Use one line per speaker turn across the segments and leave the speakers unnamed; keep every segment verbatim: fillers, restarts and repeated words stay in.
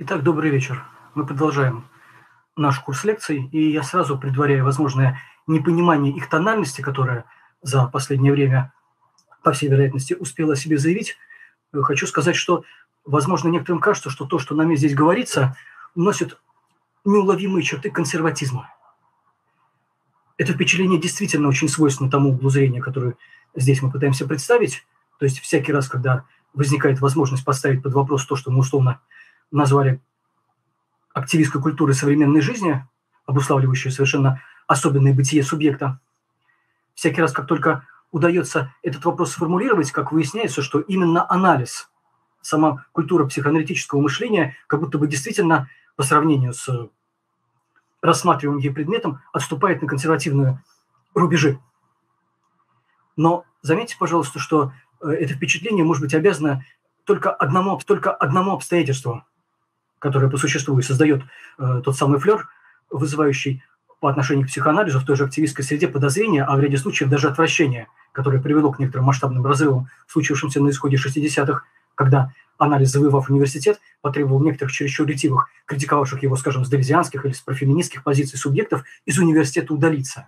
Итак, добрый вечер. Мы продолжаем наш курс лекций, и я сразу, предваряя возможное непонимание их тональности, которое за последнее время, по всей вероятности, успела о себе заявить, э, хочу сказать, что, возможно, некоторым кажется, что то, что нами здесь говорится, носит неуловимые черты консерватизма. Это впечатление действительно очень свойственно тому углу зрения, который здесь мы пытаемся представить. То есть всякий раз, когда возникает возможность поставить под вопрос то, что мы условно назвали активистской культурой современной жизни, обуславливающей совершенно особенное бытие субъекта, всякий раз, как только удается этот вопрос сформулировать, как выясняется, что именно анализ, сама культура психоаналитического мышления, как будто бы действительно по сравнению с рассматриваемым ей предметом отступает на консервативные рубежи. Но заметьте, пожалуйста, что это впечатление может быть обязано только одному, только одному обстоятельству, которое по существу и создает э, тот самый флер, вызывающий по отношению к психоанализу в той же активистской среде подозрения, а в ряде случаев даже отвращение, которое привело к некоторым масштабным разрывам, случившимся на исходе шестидесятых, когда анализ, завоевав университет, потребовал некоторых чересчур ретивых, критиковавших его, скажем, с делезианских или с профеминистских позиций субъектов из университета удалиться.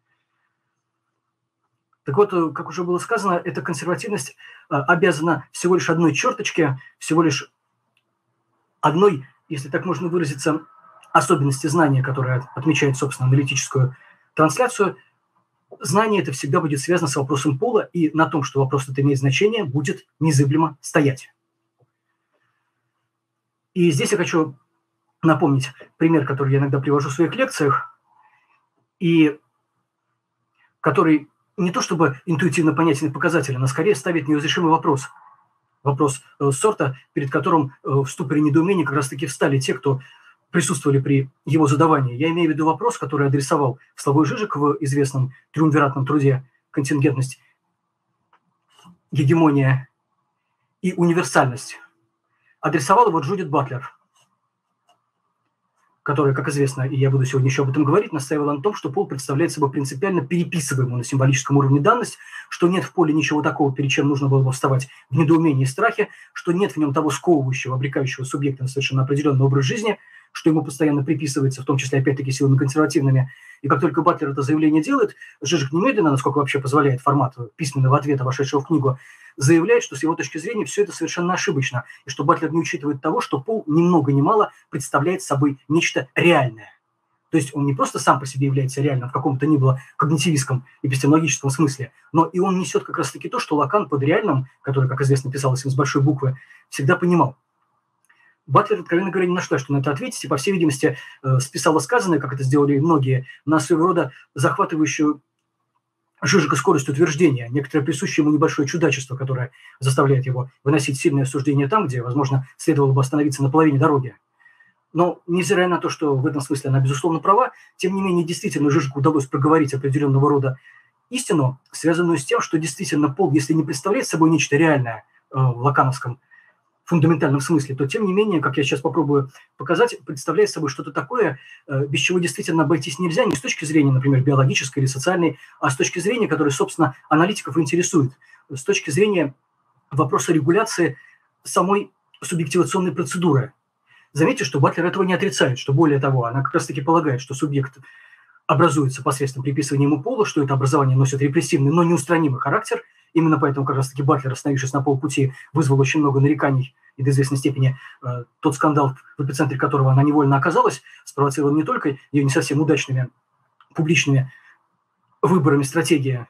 Так вот, как уже было сказано, эта консервативность э, обязана всего лишь одной черточке, всего лишь одной, если так можно выразиться, особенности знания, которая отмечает, собственно, аналитическую трансляцию. Знание это всегда будет связано с вопросом пола, и на том, что вопрос это имеет значение, будет незыблемо стоять. И здесь я хочу напомнить пример, который я иногда привожу в своих лекциях, и который не то чтобы интуитивно понятен и показателен, а скорее ставит неразрешимый вопрос. Вопрос э, сорта, перед которым э, в ступоре недоумения как раз-таки встали те, кто присутствовали при его задавании. Я имею в виду вопрос, который адресовал Славой Жижик в известном триумвиратном труде «Контингентность, гегемония и универсальность». Адресовал его Джудит Батлер, которая, как известно, и я буду сегодня еще об этом говорить, настаивала на том, что пол представляет собой принципиально переписываемую на символическом уровне данность, что нет в поле ничего такого, перед чем нужно было бы вставать в недоумении и страхе, что нет в нем того сковывающего, обрекающего субъекта на совершенно определенный образ жизни, что ему постоянно приписывается, в том числе, опять-таки, силами консервативными. И как только Батлер это заявление делает, Жижик немедленно, насколько вообще позволяет формат письменного ответа, вошедшего в книгу, заявляет, что с его точки зрения все это совершенно ошибочно, и что Батлер не учитывает того, что пол ни много ни мало представляет собой нечто реальное. То есть он не просто сам по себе является реальным в каком-то ни было когнитивистском, эпистемологическом смысле, но и он несет как раз-таки то, что Лакан под реальным, который, как известно, писалось им с большой буквы, всегда понимал. Батлер, откровенно говоря, не нашла, что на это ответить, и, по всей видимости, списала сказанное, как это сделали многие, на своего рода захватывающую Жижика скорость утверждения, некоторое присущее ему небольшое чудачество, которое заставляет его выносить сильное суждение там, где, возможно, следовало бы остановиться на половине дороги. Но, невзирая на то, что в этом смысле она, безусловно, права, тем не менее, действительно, Жижику удалось проговорить определенного рода истину, связанную с тем, что действительно пол, если не представляет собой нечто реальное э, в лакановском фундаментальном смысле, то, тем не менее, как я сейчас попробую показать, представляет собой что-то такое, без чего действительно обойтись нельзя, не с точки зрения, например, биологической или социальной, а с точки зрения, которая, собственно, аналитиков интересует, с точки зрения вопроса регуляции самой субъективационной процедуры. Заметьте, что Батлер этого не отрицает, что более того, она как раз-таки полагает, что субъект образуется посредством приписывания ему пола, что это образование носит репрессивный, но неустранимый характер. Именно поэтому как раз-таки Батлер, остановившись на полпути, вызвал очень много нареканий, и до известной степени э, тот скандал, в эпицентре которого она невольно оказалась, спровоцировал не только ее не совсем удачными публичными выборами стратегии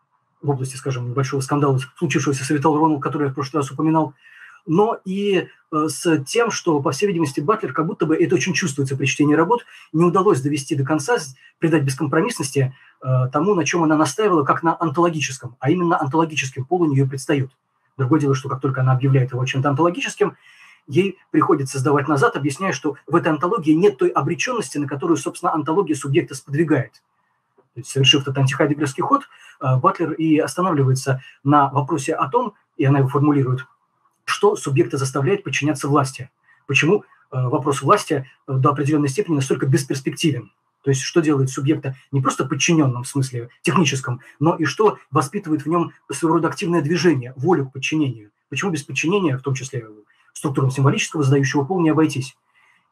в области, скажем, небольшого скандала, случившегося с Витал Ронал, который я в прошлый раз упоминал, но и э, с тем, что, по всей видимости, Батлер, как будто бы, это очень чувствуется при чтении работ, не удалось довести до конца, придать бескомпромиссности э, тому, на чем она настаивала, как на онтологическом, а именно онтологическим пол у нее предстает. Другое дело, что как только она объявляет его чем-то онтологическим, ей приходится сдавать назад, объясняя, что в этой онтологии нет той обреченности, на которую, собственно, онтология субъекта сподвигает. То есть, совершив этот антихайдеггерский ход, э, Батлер и останавливается на вопросе о том, и она его формулирует, что субъекта заставляет подчиняться власти. Почему э, вопрос власти э, до определенной степени настолько бесперспективен. То есть что делает субъекта не просто подчиненным в смысле техническом, но и что воспитывает в нем своего рода активное движение, волю к подчинению. Почему без подчинения, в том числе структурам символического задающего пол, не обойтись.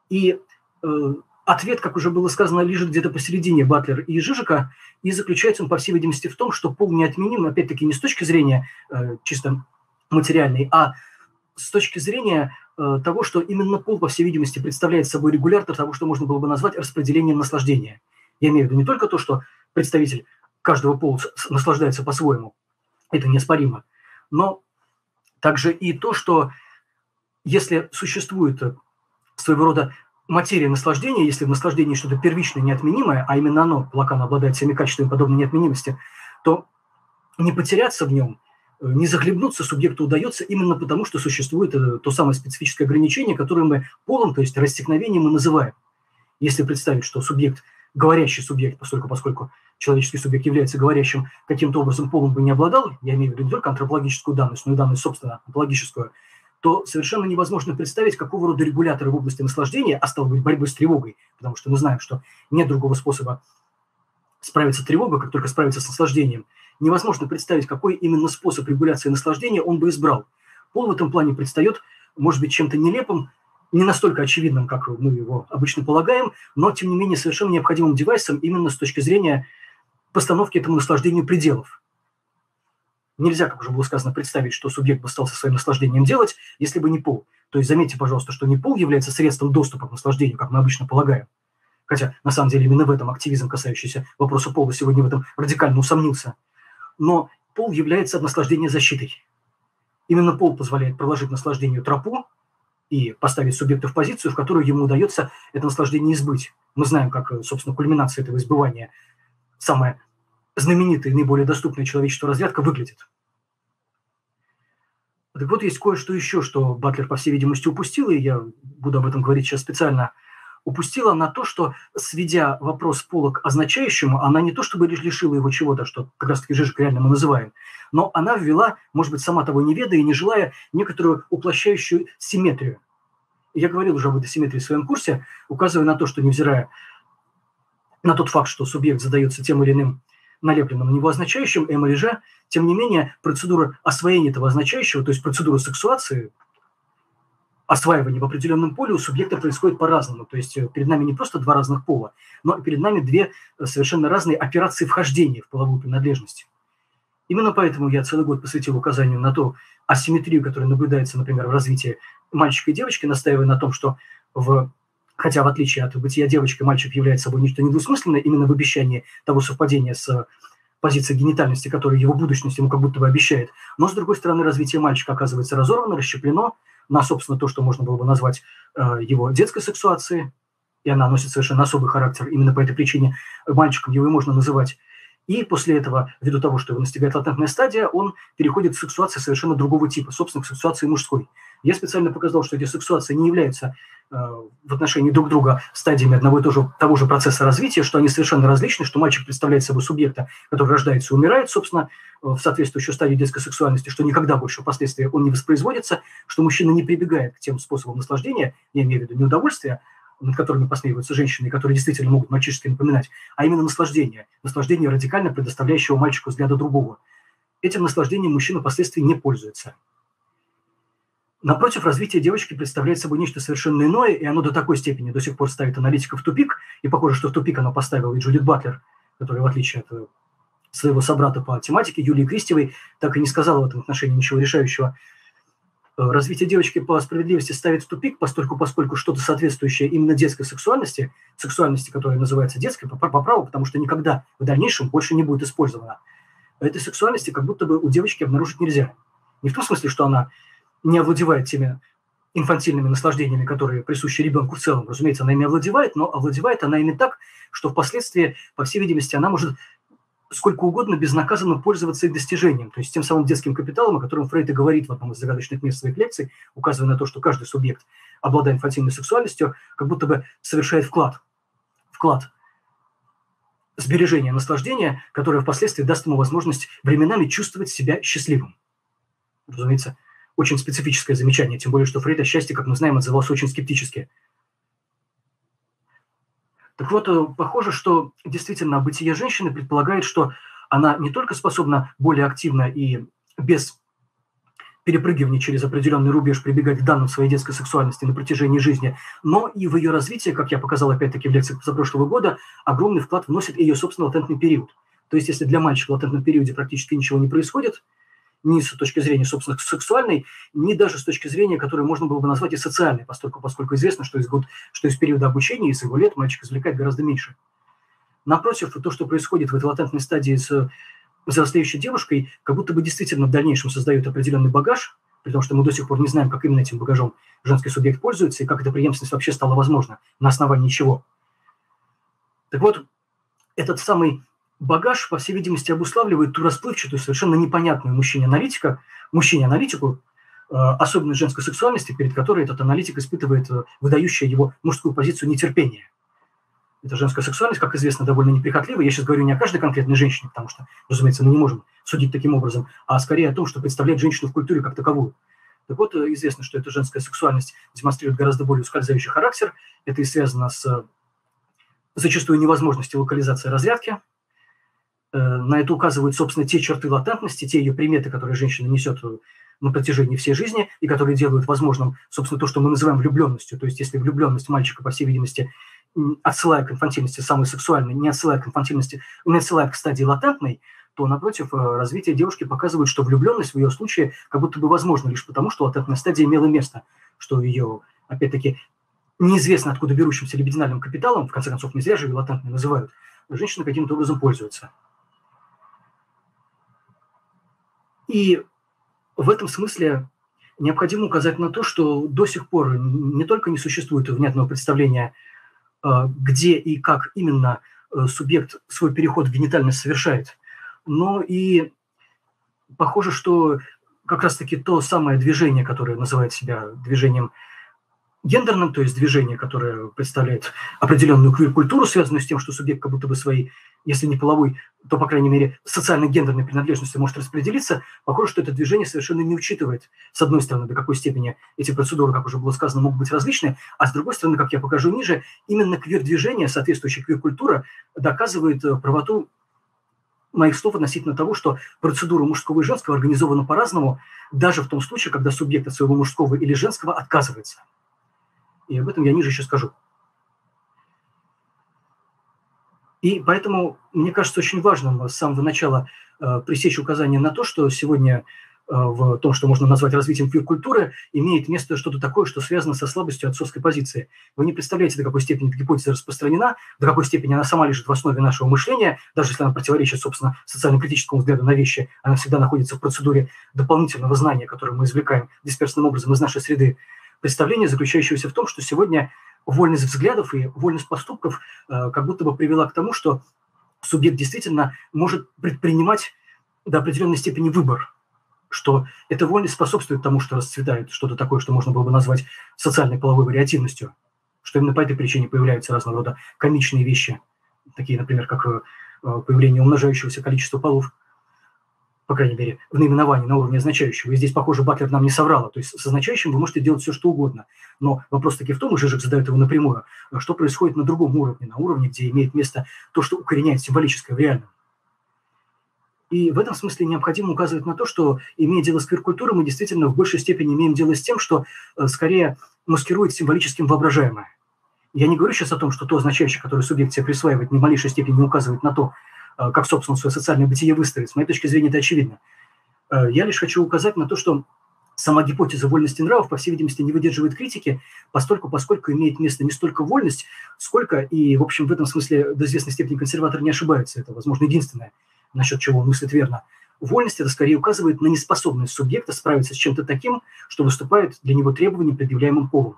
И э, ответ, как уже было сказано, лежит где-то посередине Батлер и Жижика, и заключается он, по всей видимости, в том, что пол неотменим, опять-таки, не с точки зрения э, чисто материальной, а с точки зрения э, того, что именно пол, по всей видимости, представляет собой регулятор того, что можно было бы назвать распределением наслаждения. Я имею в виду не только то, что представитель каждого пола наслаждается по-своему, это неоспоримо, но также и то, что если существует своего рода материя наслаждения, если в наслаждении что-то первичное, неотменимое, а именно оно, Лакан, обладает всеми качествами подобной неотменимости, то не потеряться в нем, не захлебнуться субъекту удается именно потому, что существует то самое специфическое ограничение, которое мы полом, то есть рассекновением, мы называем. Если представить, что субъект, говорящий субъект, поскольку, поскольку человеческий субъект является говорящим, каким-то образом полом бы не обладал, я имею в виду не только антропологическую данность, но и данность, собственно, антропологическую, то совершенно невозможно представить, какого рода регуляторы в области наслаждения, а стало быть, борьбы с тревогой, потому что мы знаем, что нет другого способа справиться с тревогой, как только справиться с наслаждением. Невозможно представить, какой именно способ регуляции наслаждения он бы избрал. Пол в этом плане предстает, может быть, чем-то нелепым, не настолько очевидным, как мы его обычно полагаем, но, тем не менее, совершенно необходимым девайсом именно с точки зрения постановки этому наслаждению пределов. Нельзя, как уже было сказано, представить, что субъект бы стал со своим наслаждением делать, если бы не пол. То есть заметьте, пожалуйста, что не пол является средством доступа к наслаждению, как мы обычно полагаем. Хотя, на самом деле, именно в этом активизм, касающийся вопроса пола, сегодня в этом радикально усомнился. Но пол является от наслаждения защитой. Именно пол позволяет проложить наслаждению тропу и поставить субъекта в позицию, в которую ему удается это наслаждение избыть. Мы знаем, как, собственно, кульминация этого избывания, самая знаменитая и наиболее доступная человечеству разрядка, выглядит. Так вот, есть кое-что еще, что Батлер, по всей видимости, упустил, и я буду об этом говорить сейчас специально. Упустила на то, что, сведя вопрос пола к означающему, она не то чтобы лишила его чего-то, что как раз-таки Жижик реально мы называем, но она ввела, может быть, сама того не ведая и не желая, некоторую уплощающую симметрию. Я говорил уже об этой симметрии в своем курсе, указывая на то, что, невзирая на тот факт, что субъект задается тем или иным налепленным на него означающим, эм или же, тем не менее, процедура освоения этого означающего, то есть процедура сексуации, осваивание в определенном поле у субъекта происходит по-разному. То есть перед нами не просто два разных пола, но перед нами две совершенно разные операции вхождения в половую принадлежность. Именно поэтому я целый год посвятил указанию на ту асимметрию, которая наблюдается, например, в развитии мальчика и девочки, настаивая на том, что в... хотя в отличие от бытия девочки, мальчик является собой нечто недвусмысленное, именно в обещании того совпадения с позицией генитальности, которая его будущность ему как будто бы обещает. Но, с другой стороны, развитие мальчика оказывается разорвано, расщеплено на, собственно, то, что можно было бы назвать э, его детской сексуацией, и она носит совершенно особый характер. Именно по этой причине мальчиком его и можно называть. И после этого, ввиду того, что его настигает латентная стадия, он переходит к сексуации совершенно другого типа, собственно, к сексуации мужской. Я специально показал, что эти сексуации не являются э, в отношении друг друга стадиями одного и того же, того же процесса развития, что они совершенно различны, что мальчик представляет собой субъекта, который рождается и умирает, собственно, в соответствующей стадии детской сексуальности, что никогда больше впоследствии он не воспроизводится, что мужчина не прибегает к тем способам наслаждения, я имею в виду не удовольствия, над которыми посмеиваются женщины, которые действительно могут мальчишески напоминать, а именно наслаждение. Наслаждение, радикально предоставляющего мальчику взгляда другого. Этим наслаждением мужчина впоследствии не пользуется. Напротив, развитие девочки представляет собой нечто совершенно иное, и оно до такой степени до сих пор ставит аналитиков в тупик, и похоже, что в тупик оно поставило и Джудит Батлер, которая, в отличие от своего собрата по тематике, Юлии Кристевой, так и не сказала в этом отношении ничего решающего. Развитие девочки по справедливости ставит в тупик, поскольку, поскольку что-то соответствующее именно детской сексуальности, сексуальности, которая называется детской, по, по праву, потому что никогда в дальнейшем больше не будет использована. Этой сексуальности как будто бы у девочки обнаружить нельзя. Не в том смысле, что она не овладевает теми инфантильными наслаждениями, которые присущи ребенку в целом. Разумеется, она ими овладевает, но овладевает она ими так, что впоследствии, по всей видимости, она может сколько угодно безнаказанно пользоваться их достижением, то есть тем самым детским капиталом, о котором Фрейд и говорит в одном из загадочных мест своих лекций, указывая на то, что каждый субъект, обладая инфантильной сексуальностью, как будто бы совершает вклад, вклад сбережения наслаждения, которое впоследствии даст ему возможность временами чувствовать себя счастливым. Разумеется, очень специфическое замечание, тем более, что Фрейд о счастье, как мы знаем, отзывался очень скептически. Так вот, похоже, что действительно бытие женщины предполагает, что она не только способна более активно и без перепрыгивания через определенный рубеж прибегать к данным своей детской сексуальности на протяжении жизни, но и в ее развитие, как я показал опять-таки в лекциях позапрошлого года, огромный вклад вносит и ее собственный латентный период. То есть если для мальчика в латентном периоде практически ничего не происходит, ни с точки зрения, собственно, сексуальной, ни даже с точки зрения, которую можно было бы назвать и социальной, поскольку, поскольку известно, что из, год, что из периода обучения, из его лет мальчик извлекает гораздо меньше. Напротив, то, что происходит в этой латентной стадии с взрослеющей девушкой, как будто бы действительно в дальнейшем создает определенный багаж, потому что мы до сих пор не знаем, как именно этим багажом женский субъект пользуется и как эта преемственность вообще стала возможна, на основании чего. Так вот, этот самый багаж, по всей видимости, обуславливает ту расплывчатую, совершенно непонятную мужчине-аналитика, мужчине-аналитику, э, особенность женской сексуальности, перед которой этот аналитик испытывает э, выдающую его мужскую позицию нетерпения. Эта женская сексуальность, как известно, довольно неприхотливая. Я сейчас говорю не о каждой конкретной женщине, потому что, разумеется, мы не можем судить таким образом, а скорее о том, что представляет женщину в культуре как таковую. Так вот, э, известно, что эта женская сексуальность демонстрирует гораздо более ускользающий характер. Это и связано с э, зачастую невозможностью локализации разрядки. На это указывают, собственно, те черты латентности, те ее приметы, которые женщина несет на протяжении всей жизни и которые делают возможным, собственно, то, что мы называем влюбленностью. То есть если влюбленность мальчика, по всей видимости, отсылая к инфантильности самой сексуальной, не отсылая к инфантильности, не отсылая к стадии латентной, то, напротив, развитие девушки показывает, что влюбленность в ее случае как будто бы возможна лишь потому, что латентная стадия имела место, что ее, опять-таки, неизвестно откуда берущимся либидинальным капиталом, в конце концов, не зря же ее латентной называют, женщина каким-то образом пользуется. И в этом смысле необходимо указать на то, что до сих пор не только не существует внятного представления, где и как именно субъект свой переход в генитальность совершает, но и похоже, что как раз-таки то самое движение, которое называет себя движением гендерным, то есть движение, которое представляет определенную квир-культуру, связанную с тем, что субъект как будто бы своей, если не половой, то, по крайней мере, социально-гендерной принадлежностью может распределиться, похоже, что это движение совершенно не учитывает, с одной стороны, до какой степени эти процедуры, как уже было сказано, могут быть различны, а с другой стороны, как я покажу ниже, именно квир-движение, соответствующая квир-культура, доказывает правоту моих слов относительно того, что процедура мужского и женского организована по-разному, даже в том случае, когда субъект от своего мужского или женского отказывается. И об этом я ниже еще скажу. И поэтому, мне кажется, очень важным с самого начала э, пресечь указание на то, что сегодня э, в том, что можно назвать развитием квир-культуры, имеет место что-то такое, что связано со слабостью отцовской позиции. Вы не представляете, до какой степени эта гипотеза распространена, до какой степени она сама лежит в основе нашего мышления, даже если она противоречит, собственно, социально-критическому взгляду на вещи, она всегда находится в процедуре дополнительного знания, которое мы извлекаем дисперсным образом из нашей среды. Представление, заключающееся в том, что сегодня вольность взглядов и вольность поступков э, как будто бы привела к тому, что субъект действительно может предпринимать до определенной степени выбор, что эта вольность способствует тому, что расцветает что-то такое, что можно было бы назвать социальной половой вариативностью, что именно по этой причине появляются разного рода комичные вещи, такие, например, как э, появление умножающегося количества полов, по крайней мере, в наименовании на уровне означающего. И здесь, похоже, Батлер нам не соврала. То есть с означающим вы можете делать все, что угодно. Но вопрос таки в том, и Жижик задает его напрямую, что происходит на другом уровне, на уровне, где имеет место то, что укореняет символическое в реальном. И в этом смысле необходимо указывать на то, что, имея дело с квир-культурой, мы действительно в большей степени имеем дело с тем, что скорее маскирует символическим воображаемое. Я не говорю сейчас о том, что то означающее, которое субъект себе присваивает, ни в малейшей степени не указывает на то, как, собственно, свое социальное бытие выстроить. С моей точки зрения, это очевидно. Я лишь хочу указать на то, что сама гипотеза вольности нравов, по всей видимости, не выдерживает критики, постольку, поскольку имеет место не столько вольность, сколько, и, в общем, в этом смысле до известной степени консерватор не ошибается, это, возможно, единственное, насчет чего он мыслит верно. Вольность это скорее указывает на неспособность субъекта справиться с чем-то таким, что выступает для него требованием, предъявляемым полом.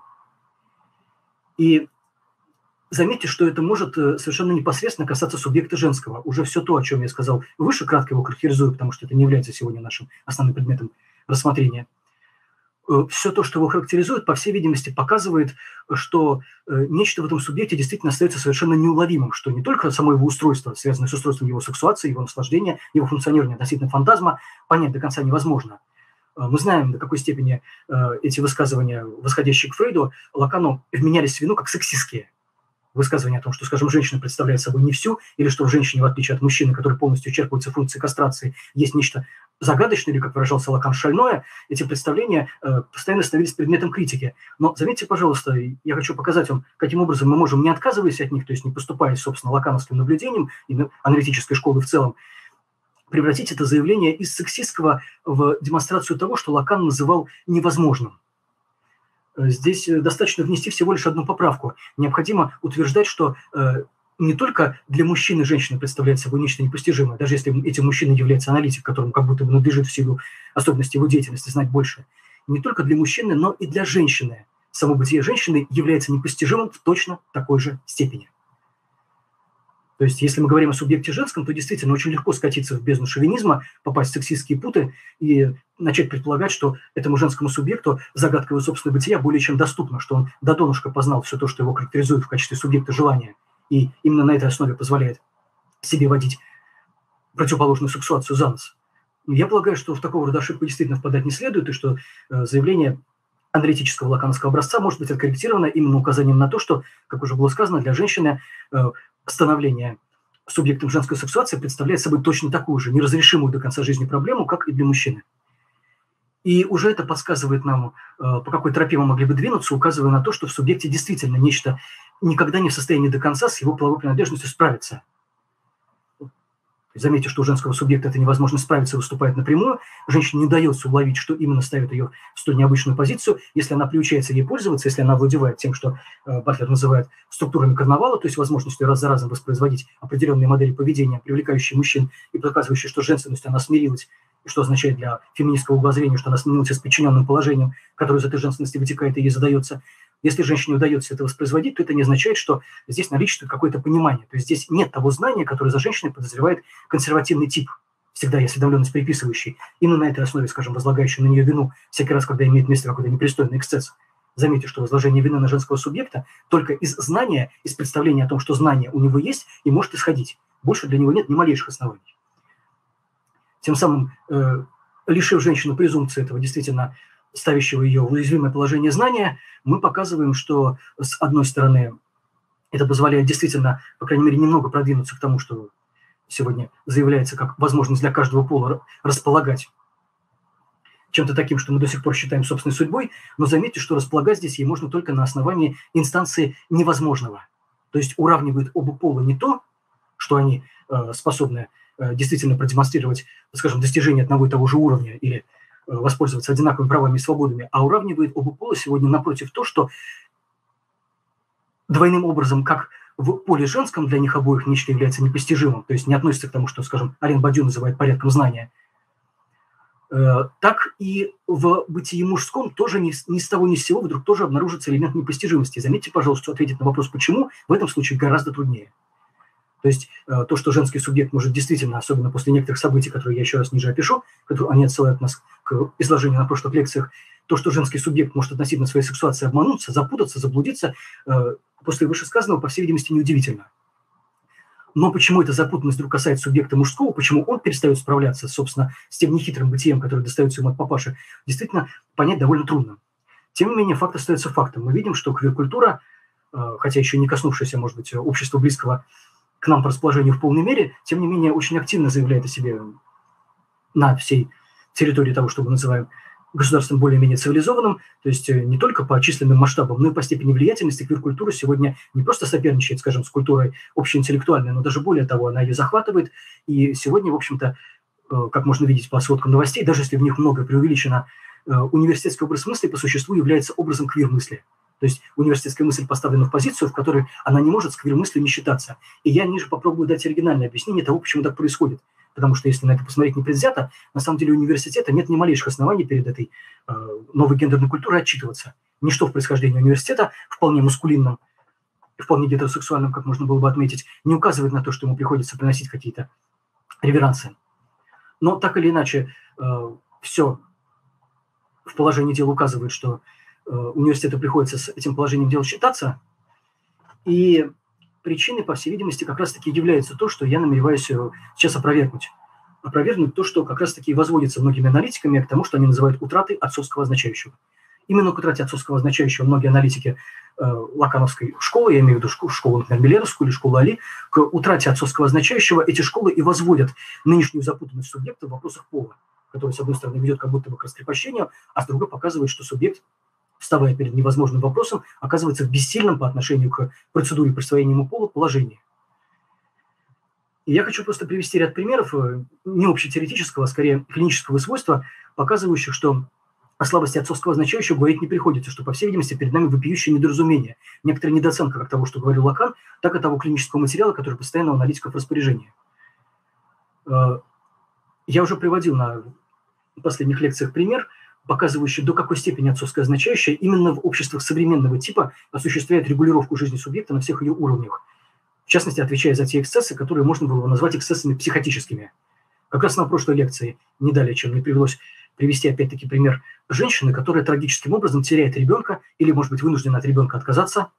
И заметьте, что это может совершенно непосредственно касаться субъекта женского. Уже все то, о чем я сказал выше, кратко его характеризую, потому что это не является сегодня нашим основным предметом рассмотрения. Все то, что его характеризует, по всей видимости, показывает, что нечто в этом субъекте действительно остается совершенно неуловимым, что не только само его устройство, связанное с устройством его сексуации, его наслаждения, его функционирования относительно фантазма, понять до конца невозможно. Мы знаем, до какой степени эти высказывания, восходящие к Фрейду, Лакану вменялись в вину как сексистские. Высказывание о том, что, скажем, женщина представляет собой не всю, или что в женщине, в отличие от мужчины, который полностью исчерпывается функцией кастрации, есть нечто загадочное, или, как выражался Лакан, шальное, эти представления э, постоянно становились предметом критики. Но заметьте, пожалуйста, я хочу показать вам, каким образом мы можем, не отказываясь от них, то есть не поступая, собственно, лакановским наблюдением и аналитической школы в целом, превратить это заявление из сексистского в демонстрацию того, что Лакан называл невозможным. Здесь достаточно внести всего лишь одну поправку. Необходимо утверждать, что э, не только для мужчины женщина представляет собой нечто непостижимое, даже если этим мужчиной является аналитик, которому как будто бы надлежит в силу особенностей его деятельности знать больше, не только для мужчины, но и для женщины. Само бытие женщины является непостижимым в точно такой же степени. То есть, если мы говорим о субъекте женском, то действительно очень легко скатиться в бездну шовинизма, попасть в сексистские путы и начать предполагать, что этому женскому субъекту загадка его собственного бытия более чем доступна, что он до донышка познал все то, что его характеризует в качестве субъекта желания, и именно на этой основе позволяет себе водить противоположную сексуацию за нос. Я полагаю, что в такого рода ошибку действительно впадать не следует, и что э, заявление аналитического лакановского образца может быть откорректировано именно указанием на то, что, как уже было сказано, для женщины э, становление субъектом женской сексуации представляет собой точно такую же неразрешимую до конца жизни проблему, как и для мужчины. И уже это подсказывает нам, по какой тропе мы могли бы двинуться, указывая на то, что в субъекте действительно нечто никогда не в состоянии до конца с его половой принадлежностью справиться. Заметьте, что у женского субъекта это невозможно справиться, выступает напрямую. Женщине не удается уловить, что именно ставит ее в столь необычную позицию. Если она приучается ей пользоваться, если она овладевает тем, что э, Батлер называет структурами карнавала, то есть возможностью раз за разом воспроизводить определенные модели поведения, привлекающие мужчин и показывающие, что женственностью она смирилась, и что означает для феминистского воззрения, что она смирилась с подчиненным положением, которое из этой женственности вытекает и ей задается. Если женщине удается это воспроизводить, то это не означает, что здесь наличествует какое-то понимание. То есть здесь нет того знания, которое за женщиной подозревает консервативный тип, всегда и осведомленность приписывающий. Именно на этой основе, скажем, возлагающий на нее вину всякий раз, когда имеет место какой-то непристойный эксцесс. Заметьте, что возложение вины на женского субъекта только из знания, из представления о том, что знание у него есть и может исходить. Больше для него нет ни малейших оснований. Тем самым, э, лишив женщину презумпции этого действительно ставящего ее в уязвимое положение знания, мы показываем, что, с одной стороны, это позволяет действительно, по крайней мере, немного продвинуться к тому, что сегодня заявляется как возможность для каждого пола располагать чем-то таким, что мы до сих пор считаем собственной судьбой, но заметьте, что располагать здесь ей можно только на основании инстанции невозможного. То есть уравнивает оба пола не то, что они э, способны э, действительно продемонстрировать, скажем, достижение одного и того же уровня или воспользоваться одинаковыми правами и свободами, а уравнивает оба пола сегодня напротив то, что двойным образом, как в поле женском для них обоих нечто является непостижимым, то есть не относится к тому, что, скажем, Ален Бадью называет порядком знания, так и в бытии мужском тоже ни, ни с того ни с сего вдруг тоже обнаружится элемент непостижимости. Заметьте, пожалуйста, что ответить на вопрос «почему» в этом случае гораздо труднее. То есть э, то, что женский субъект может действительно, особенно после некоторых событий, которые я еще раз ниже опишу, которые они отсылают нас к изложению на прошлых лекциях, то, что женский субъект может относительно своей сексуации обмануться, запутаться, заблудиться, э, после вышесказанного, по всей видимости, неудивительно. Но почему эта запутанность вдруг касается субъекта мужского, почему он перестает справляться, собственно, с тем нехитрым бытием, которое достается ему от папаши, действительно понять довольно трудно. Тем не менее, факт остается фактом. Мы видим, что квир-культура, э, хотя еще не коснувшаяся, может быть, общества близкого к нам по расположению в полной мере, тем не менее очень активно заявляет о себе на всей территории того, что мы называем государством более-менее цивилизованным, то есть не только по численным масштабам, но и по степени влиятельности квир-культура сегодня не просто соперничает, скажем, с культурой общеинтеллектуальной, но даже более того, она ее захватывает, и сегодня, в общем-то, как можно видеть по сводкам новостей, даже если в них много преувеличено, университетский образ мысли по существу является образом квир-мысли. То есть университетская мысль поставлена в позицию, в которой она не может с квир-мыслью не считаться. И я ниже попробую дать оригинальное объяснение того, почему так происходит. Потому что если на это посмотреть непредвзято, на самом деле у университета нет ни малейших оснований перед этой э, новой гендерной культурой отчитываться. Ничто в происхождении университета, вполне маскулинном, вполне гетеросексуальном, как можно было бы отметить, не указывает на то, что ему приходится приносить какие-то реверансы. Но так или иначе, э, все в положении дела указывает, что университету приходится с этим положением дела считаться, и причиной, по всей видимости, как раз-таки является то, что я намереваюсь сейчас опровергнуть. Опровергнуть то, что как раз-таки возводится многими аналитиками к тому, что они называют утратой отцовского означающего. Именно к утрате отцовского означающего многие аналитики э, лакановской школы, я имею в виду школу, школу, например, Миллеровскую или школу Али, к утрате отцовского означающего эти школы и возводят нынешнюю запутанность субъекта в вопросах пола. который, с одной стороны, ведет как будто бы к раскрепощению, а с другой показывает, что субъект, вставая перед невозможным вопросом, оказывается в бессильном по отношению к процедуре присвоения ему пола положении. И я хочу просто привести ряд примеров не общетеоретического, а скорее клинического свойства, показывающих, что о слабости отцовского означающего говорить не приходится, что, по всей видимости, перед нами вопиющее недоразумение, некоторая недооценка как того, что говорил Лакан, так и того клинического материала, который постоянно у аналитиков в распоряжении. Я уже приводил на последних лекциях пример, показывающий, до какой степени отцовское означающее именно в обществах современного типа осуществляет регулировку жизни субъекта на всех ее уровнях. В частности, отвечая за те эксцессы, которые можно было бы назвать эксцессами психотическими. Как раз на прошлой лекции, не далее, чем мне привелось привести опять-таки пример женщины, которая трагическим образом теряет ребенка или, может быть, вынуждена от ребенка отказаться,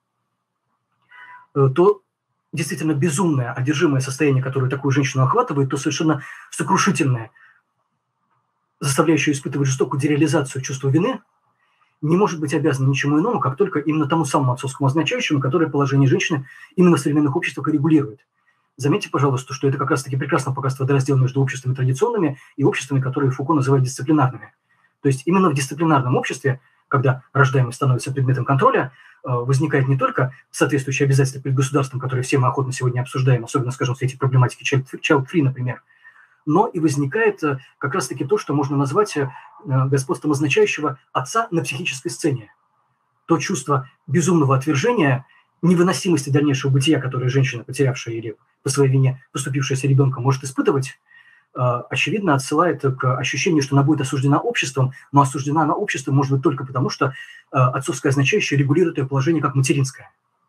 то действительно безумное, одержимое состояние, которое такую женщину охватывает, то совершенно сокрушительное, заставляющее испытывать жестокую дереализацию чувства вины, не может быть обязано ничему иному, как только именно тому самому отцовскому означающему, которое положение женщины именно в современных обществах и регулирует. Заметьте, пожалуйста, что это как раз-таки прекрасно показывает водораздел между обществами традиционными и обществами, которые Фуко называет дисциплинарными. То есть именно в дисциплинарном обществе, когда рождаемый становится предметом контроля, возникает не только соответствующие обязательства перед государством, которые все мы охотно сегодня обсуждаем, особенно, скажем, в свете проблематики child-free, например, но и возникает как раз-таки то, что можно назвать господством означающего отца на психической сцене. То чувство безумного отвержения, невыносимости дальнейшего бытия, которое женщина, потерявшая или по своей вине поступившая с ребенком, может испытывать, очевидно, отсылает к ощущению, что она будет осуждена обществом, но осуждена она обществом может быть только потому, что отцовское означающее регулирует ее положение как материнское.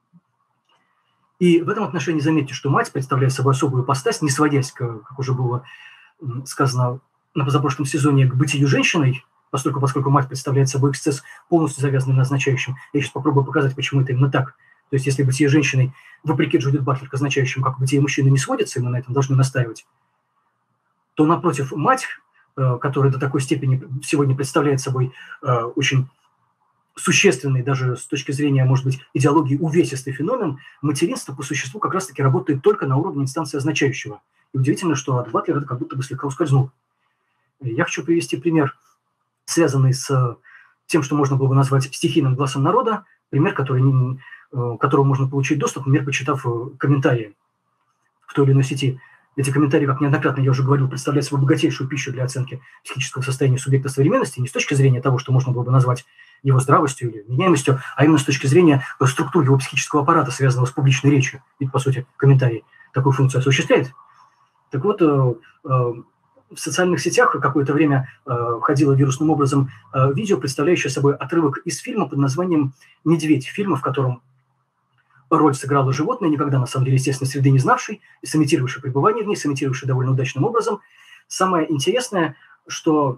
И в этом отношении заметьте, что мать представляет собой особую ипостась, не сводясь, к, как уже было сказано на позапрошлом сезоне, к бытию женщиной, поскольку, поскольку мать представляет собой эксцесс, полностью завязанный на означающем. Я сейчас попробую показать, почему это именно так. То есть если бытие женщиной, вопреки Джудит Батлер, к означающему, как бытие мужчины не сводится, и мы на этом должны настаивать, то, напротив, мать, которая до такой степени сегодня представляет собой очень существенный, даже с точки зрения, может быть, идеологии увесистый феномен, материнство по существу как раз-таки работает только на уровне инстанции означающего. И удивительно, что от Батлера это как будто бы слегка ускользнул. Я хочу привести пример, связанный с тем, что можно было бы назвать стихийным глазом народа, пример, который не, к которому можно получить доступ, например, почитав комментарии в той или иной сети. Эти комментарии, как неоднократно я уже говорил, представляют собой богатейшую пищу для оценки психического состояния субъекта современности, не с точки зрения того, что можно было бы назвать его здравостью или меняемостью, а именно с точки зрения структуры его психического аппарата, связанного с публичной речью. Ведь, по сути, комментарий такую функцию осуществляет. Так вот, в социальных сетях какое-то время ходило вирусным образом видео, представляющее собой отрывок из фильма под названием «Медведь», фильма, в котором роль сыграло животное, никогда, на самом деле, естественно, среды не знавший, и сымитировавший пребывание в ней, сымитировавший довольно удачным образом. Самое интересное, что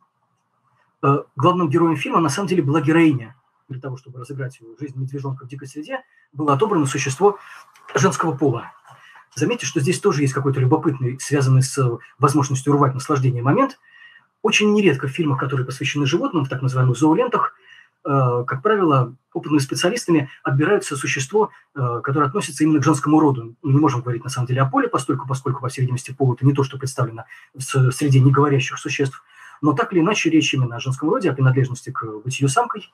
э, главным героем фильма на самом деле была героиня. Для того, чтобы разыграть жизнь медвежонка в дикой среде, было отобрано существо женского пола. Заметьте, что здесь тоже есть какой-то любопытный, связанный с возможностью урвать наслаждение момент. Очень нередко в фильмах, которые посвящены животным, в так называемых зоолентах, как правило, опытными специалистами отбирается существо, которое относится именно к женскому роду. Мы не можем говорить на самом деле о поле, поскольку, поскольку по всей видимости, пол – это не то, что представлено в среде неговорящих существ, но так или иначе речь именно о женском роде, о принадлежности к бытию самкой.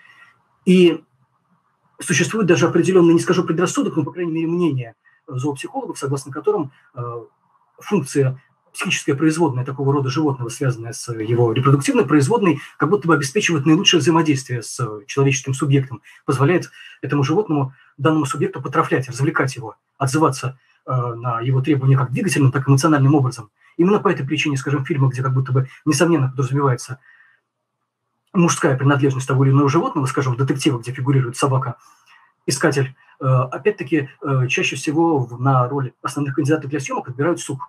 И существует даже определенный, не скажу предрассудок, но, по крайней мере, мнение зоопсихологов, согласно которым функция психическая производная такого рода животного, связанная с его репродуктивной производной, как будто бы обеспечивает наилучшее взаимодействие с человеческим субъектом, позволяет этому животному, данному субъекту потрафлять, развлекать его, отзываться э, на его требования как двигательным, так и эмоциональным образом. Именно по этой причине, скажем, фильмы, где как будто бы, несомненно, подразумевается мужская принадлежность того или иного животного, скажем, в детективах, где фигурирует собака-искатель, э, опять-таки, э, чаще всего на роль основных кандидатов для съемок отбирают сук.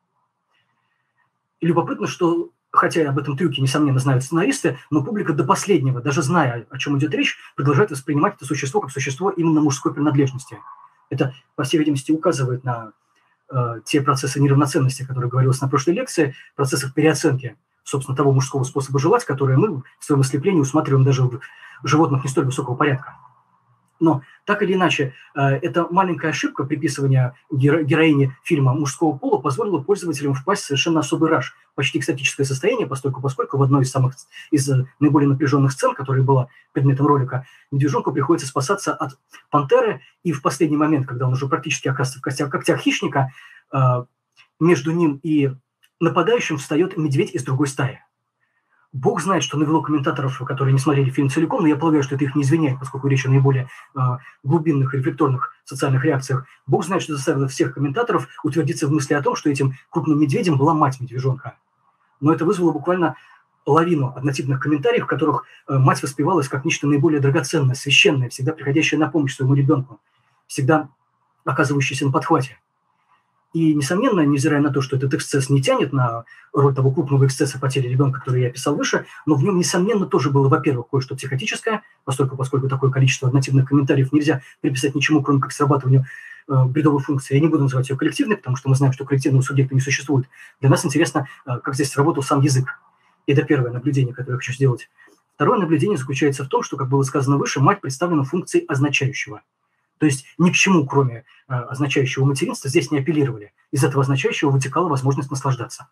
И любопытно, что, хотя об этом трюке, несомненно, знают сценаристы, но публика до последнего, даже зная, о чем идет речь, продолжает воспринимать это существо как существо именно мужской принадлежности. Это, по всей видимости, указывает на э, те процессы неравноценности, о которых говорилось на прошлой лекции, процессах переоценки, собственно, того мужского способа желать, которые мы в своем ослеплении усматриваем даже в животных не столь высокого порядка. Но так или иначе, эта маленькая ошибка приписывания геро- героини фильма мужского пола позволила пользователям впасть в совершенно особый раж, почти экстатическое состояние, поскольку, поскольку в одной из самых из наиболее напряженных сцен, которая была предметом ролика, медвежонку приходится спасаться от пантеры, и в последний момент, когда он уже практически оказывается в когтях, когтях хищника, между ним и нападающим встает медведь из другой стаи. Бог знает, что навело комментаторов, которые не смотрели фильм целиком, но я полагаю, что это их не извиняет, поскольку речь о наиболее э, глубинных, рефлекторных социальных реакциях. Бог знает, что заставило всех комментаторов утвердиться в мысли о том, что этим крупным медведем была мать медвежонка. Но это вызвало буквально лавину однотипных комментариев, в которых э, мать воспевалась как нечто наиболее драгоценное, священное, всегда приходящее на помощь своему ребенку, всегда оказывающееся на подхвате. И, несомненно, невзирая на то, что этот эксцесс не тянет на роль того крупного эксцесса потери ребенка, который я описал выше, но в нем, несомненно, тоже было, во-первых, кое-что психотическое, поскольку, поскольку такое количество однотипных комментариев нельзя приписать ничему, кроме как срабатыванию э, бредовой функции. Я не буду называть ее коллективной, потому что мы знаем, что коллективного субъекта не существует. Для нас интересно, э, как здесь сработал сам язык. И это первое наблюдение, которое я хочу сделать. Второе наблюдение заключается в том, что, как было сказано выше, мать представлена функцией означающего. То есть ни к чему, кроме э, означающего материнства, здесь не апеллировали. Из этого означающего вытекала возможность наслаждаться.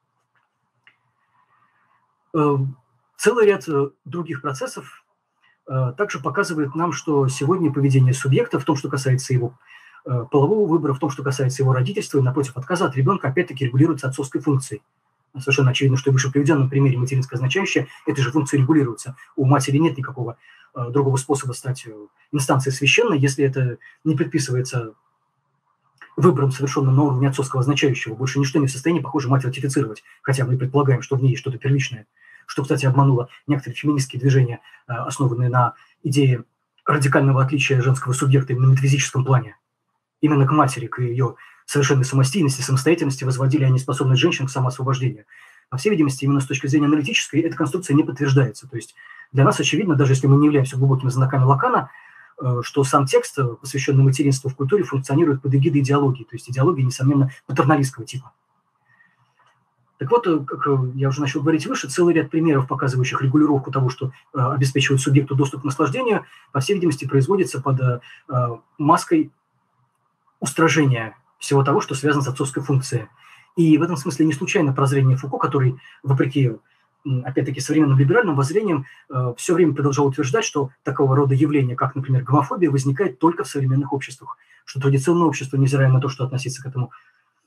Э, целый ряд э, других процессов э, также показывает нам, что сегодня поведение субъекта в том, что касается его э, полового выбора, в том, что касается его родительства и, напротив, отказа от ребенка, опять-таки регулируется отцовской функцией. Совершенно очевидно, что в выше приведенном примере материнское означающее этой же функцией регулируется. У матери нет никакого э, другого способа стать э, инстанцией священной, если это не предписывается выбором, совершенным на уровне отцовского означающего. Больше ничто не в состоянии, похоже, мать ратифицировать, хотя мы предполагаем, что в ней есть что-то первичное, что, кстати, обмануло некоторые феминистские движения, э, основанные на идее радикального отличия женского субъекта именно в метафизическом плане. Именно к матери, к ее совершенной самостоятельности, самостоятельности возводили они способность женщин к самоосвобождению. По всей видимости, именно с точки зрения аналитической эта конструкция не подтверждается. То есть для нас очевидно, даже если мы не являемся глубокими знатоками Лакана, что сам текст, посвященный материнству в культуре, функционирует под эгидой идеологии, то есть идеологии, несомненно, патерналистского типа. Так вот, как я уже начал говорить выше, целый ряд примеров, показывающих регулировку того, что э, обеспечивает субъекту доступ к наслаждению, по всей видимости, производится под э, маской устражения всего того, что связано с отцовской функцией. И в этом смысле не случайно прозрение Фуко, который, вопреки, опять-таки, современным либеральным воззрениям, э, все время продолжал утверждать, что такого рода явления, как, например, гомофобия, возникает только в современных обществах, что традиционное общество, невзирая на то, что относиться к этому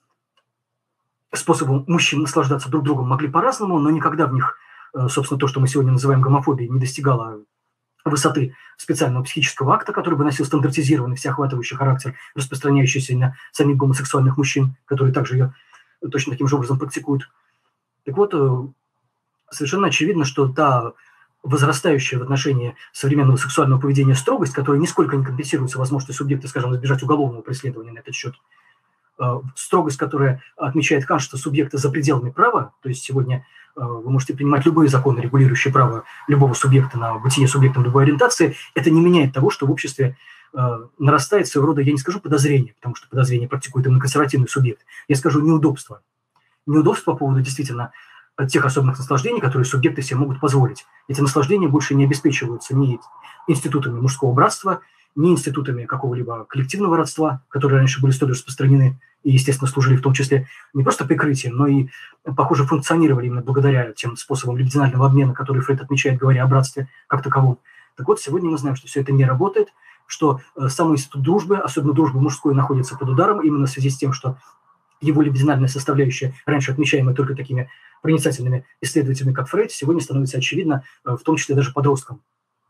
способу мужчин наслаждаться друг другом могли по-разному, но никогда в них, э, собственно, то, что мы сегодня называем гомофобией, не достигало высоты специального психического акта, который бы носил стандартизированный, всеохватывающий характер, распространяющийся на самих гомосексуальных мужчин, которые также ее точно таким же образом практикуют. Так вот, совершенно очевидно, что та возрастающая в отношении современного сексуального поведения строгость, которая нисколько не компенсируется возможностью субъекта, скажем, избежать уголовного преследования на этот счет, строгость, которая отмечает ханство субъекта за пределами права, то есть сегодня вы можете принимать любые законы, регулирующие право любого субъекта на бытие субъектом любой ориентации, это не меняет того, что в обществе э, нарастает своего рода, я не скажу подозрение, потому что подозрение практикует именно консервативный субъект, я скажу неудобство. Неудобство по поводу действительно тех особенных наслаждений, которые субъекты себе могут позволить. Эти наслаждения больше не обеспечиваются ни институтами мужского братства, ни институтами какого-либо коллективного родства, которые раньше были столь распространены и, естественно, служили в том числе не просто прикрытием, но и, похоже, функционировали именно благодаря тем способам либидинального обмена, которые Фрейд отмечает, говоря о братстве как таковом. Так вот, сегодня мы знаем, что все это не работает, что э, сам институт дружбы, особенно дружбы мужской, находится под ударом именно в связи с тем, что его либидинальная составляющая, раньше отмечаемая только такими проницательными исследователями, как Фрейд, сегодня становится очевидно, э, в том числе даже подросткам.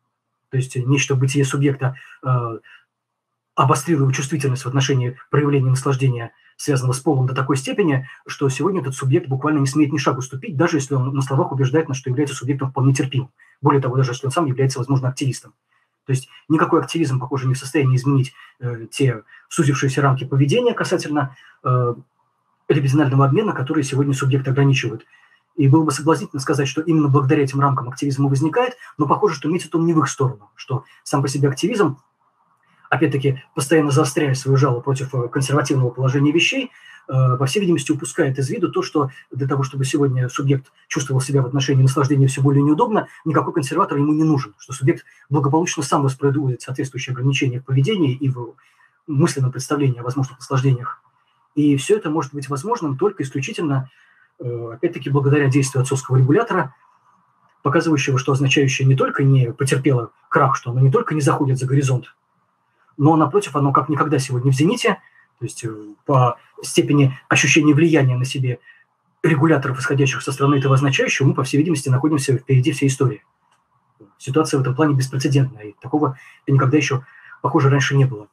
То есть нечто в бытие субъекта э, обострило его чувствительность в отношении проявления наслаждения, связанного с полом, до такой степени, что сегодня этот субъект буквально не смеет ни шагу ступить, даже если он на словах убеждает нас, что является субъектом вполне терпимым. Более того, даже если он сам является, возможно, активистом. То есть никакой активизм, похоже, не в состоянии изменить э, те сузившиеся рамки поведения касательно э, либидинального обмена, которые сегодня субъект ограничивают. И было бы соблазнительно сказать, что именно благодаря этим рамкам активизм возникает, но похоже, что метит он не в их сторону, что сам по себе активизм, опять-таки, постоянно заостряя свою жалобу против консервативного положения вещей, по всей видимости, упускает из виду то, что для того, чтобы сегодня субъект чувствовал себя в отношении наслаждения все более неудобно, никакой консерватор ему не нужен, что субъект благополучно сам воспроизводит соответствующие ограничения в поведении и в мысленном представлении о возможных наслаждениях. И все это может быть возможным только исключительно, опять-таки, благодаря действию отцовского регулятора, показывающего, что означающее не только не потерпело крах, что оно не только не заходит за горизонт, но, напротив, оно как никогда сегодня в зените, то есть по степени ощущения влияния на себе регуляторов, исходящих со стороны этого означающего, мы, по всей видимости, находимся впереди всей истории. Ситуация в этом плане беспрецедентная, и такого никогда еще, похоже, раньше не было.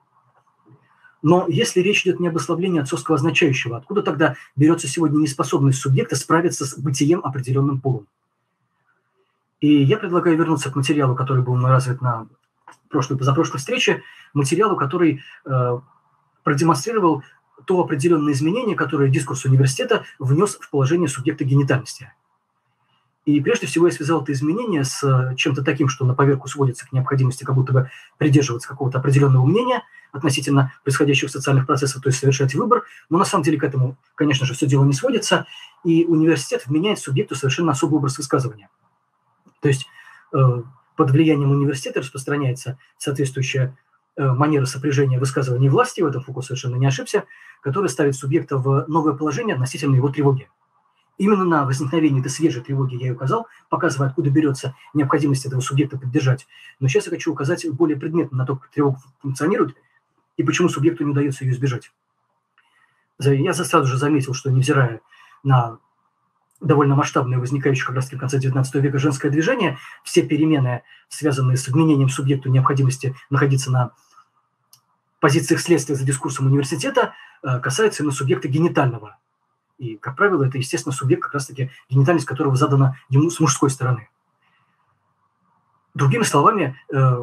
Но если речь идет не об ослаблении отцовского означающего, откуда тогда берется сегодня неспособность субъекта справиться с бытием определенным полом? И я предлагаю вернуться к материалу, который был развит на прошлой, позапрошлой встрече, материалу, который э, продемонстрировал то определенное изменение, которое дискурс университета внес в положение субъекта генитальности. И прежде всего я связал это изменение с чем-то таким, что на поверку сводится к необходимости как будто бы придерживаться какого-то определенного мнения относительно происходящих социальных процессов, то есть совершать выбор. Но на самом деле к этому, конечно же, все дело не сводится, и университет вменяет субъекту совершенно особый образ высказывания. То есть э, под влиянием университета распространяется соответствующая э, манера сопряжения высказывания власти, в этом Фуко совершенно не ошибся, которая ставит субъекта в новое положение относительно его тревоги. Именно на возникновение этой свежей тревоги я и указал, показывая, откуда берется необходимость этого субъекта поддержать. Но сейчас я хочу указать более предметно на то, как тревога функционирует и почему субъекту не удается ее избежать. Я сразу же заметил, что невзирая на довольно масштабное, возникающее как раз в конце девятнадцатого века женское движение, все перемены, связанные с вменением субъекту необходимости находиться на позициях следствия за дискурсом университета, касаются именно субъекта генитального. И, как правило, это, естественно, субъект, как раз-таки генитальность которого задана ему с мужской стороны. Другими словами,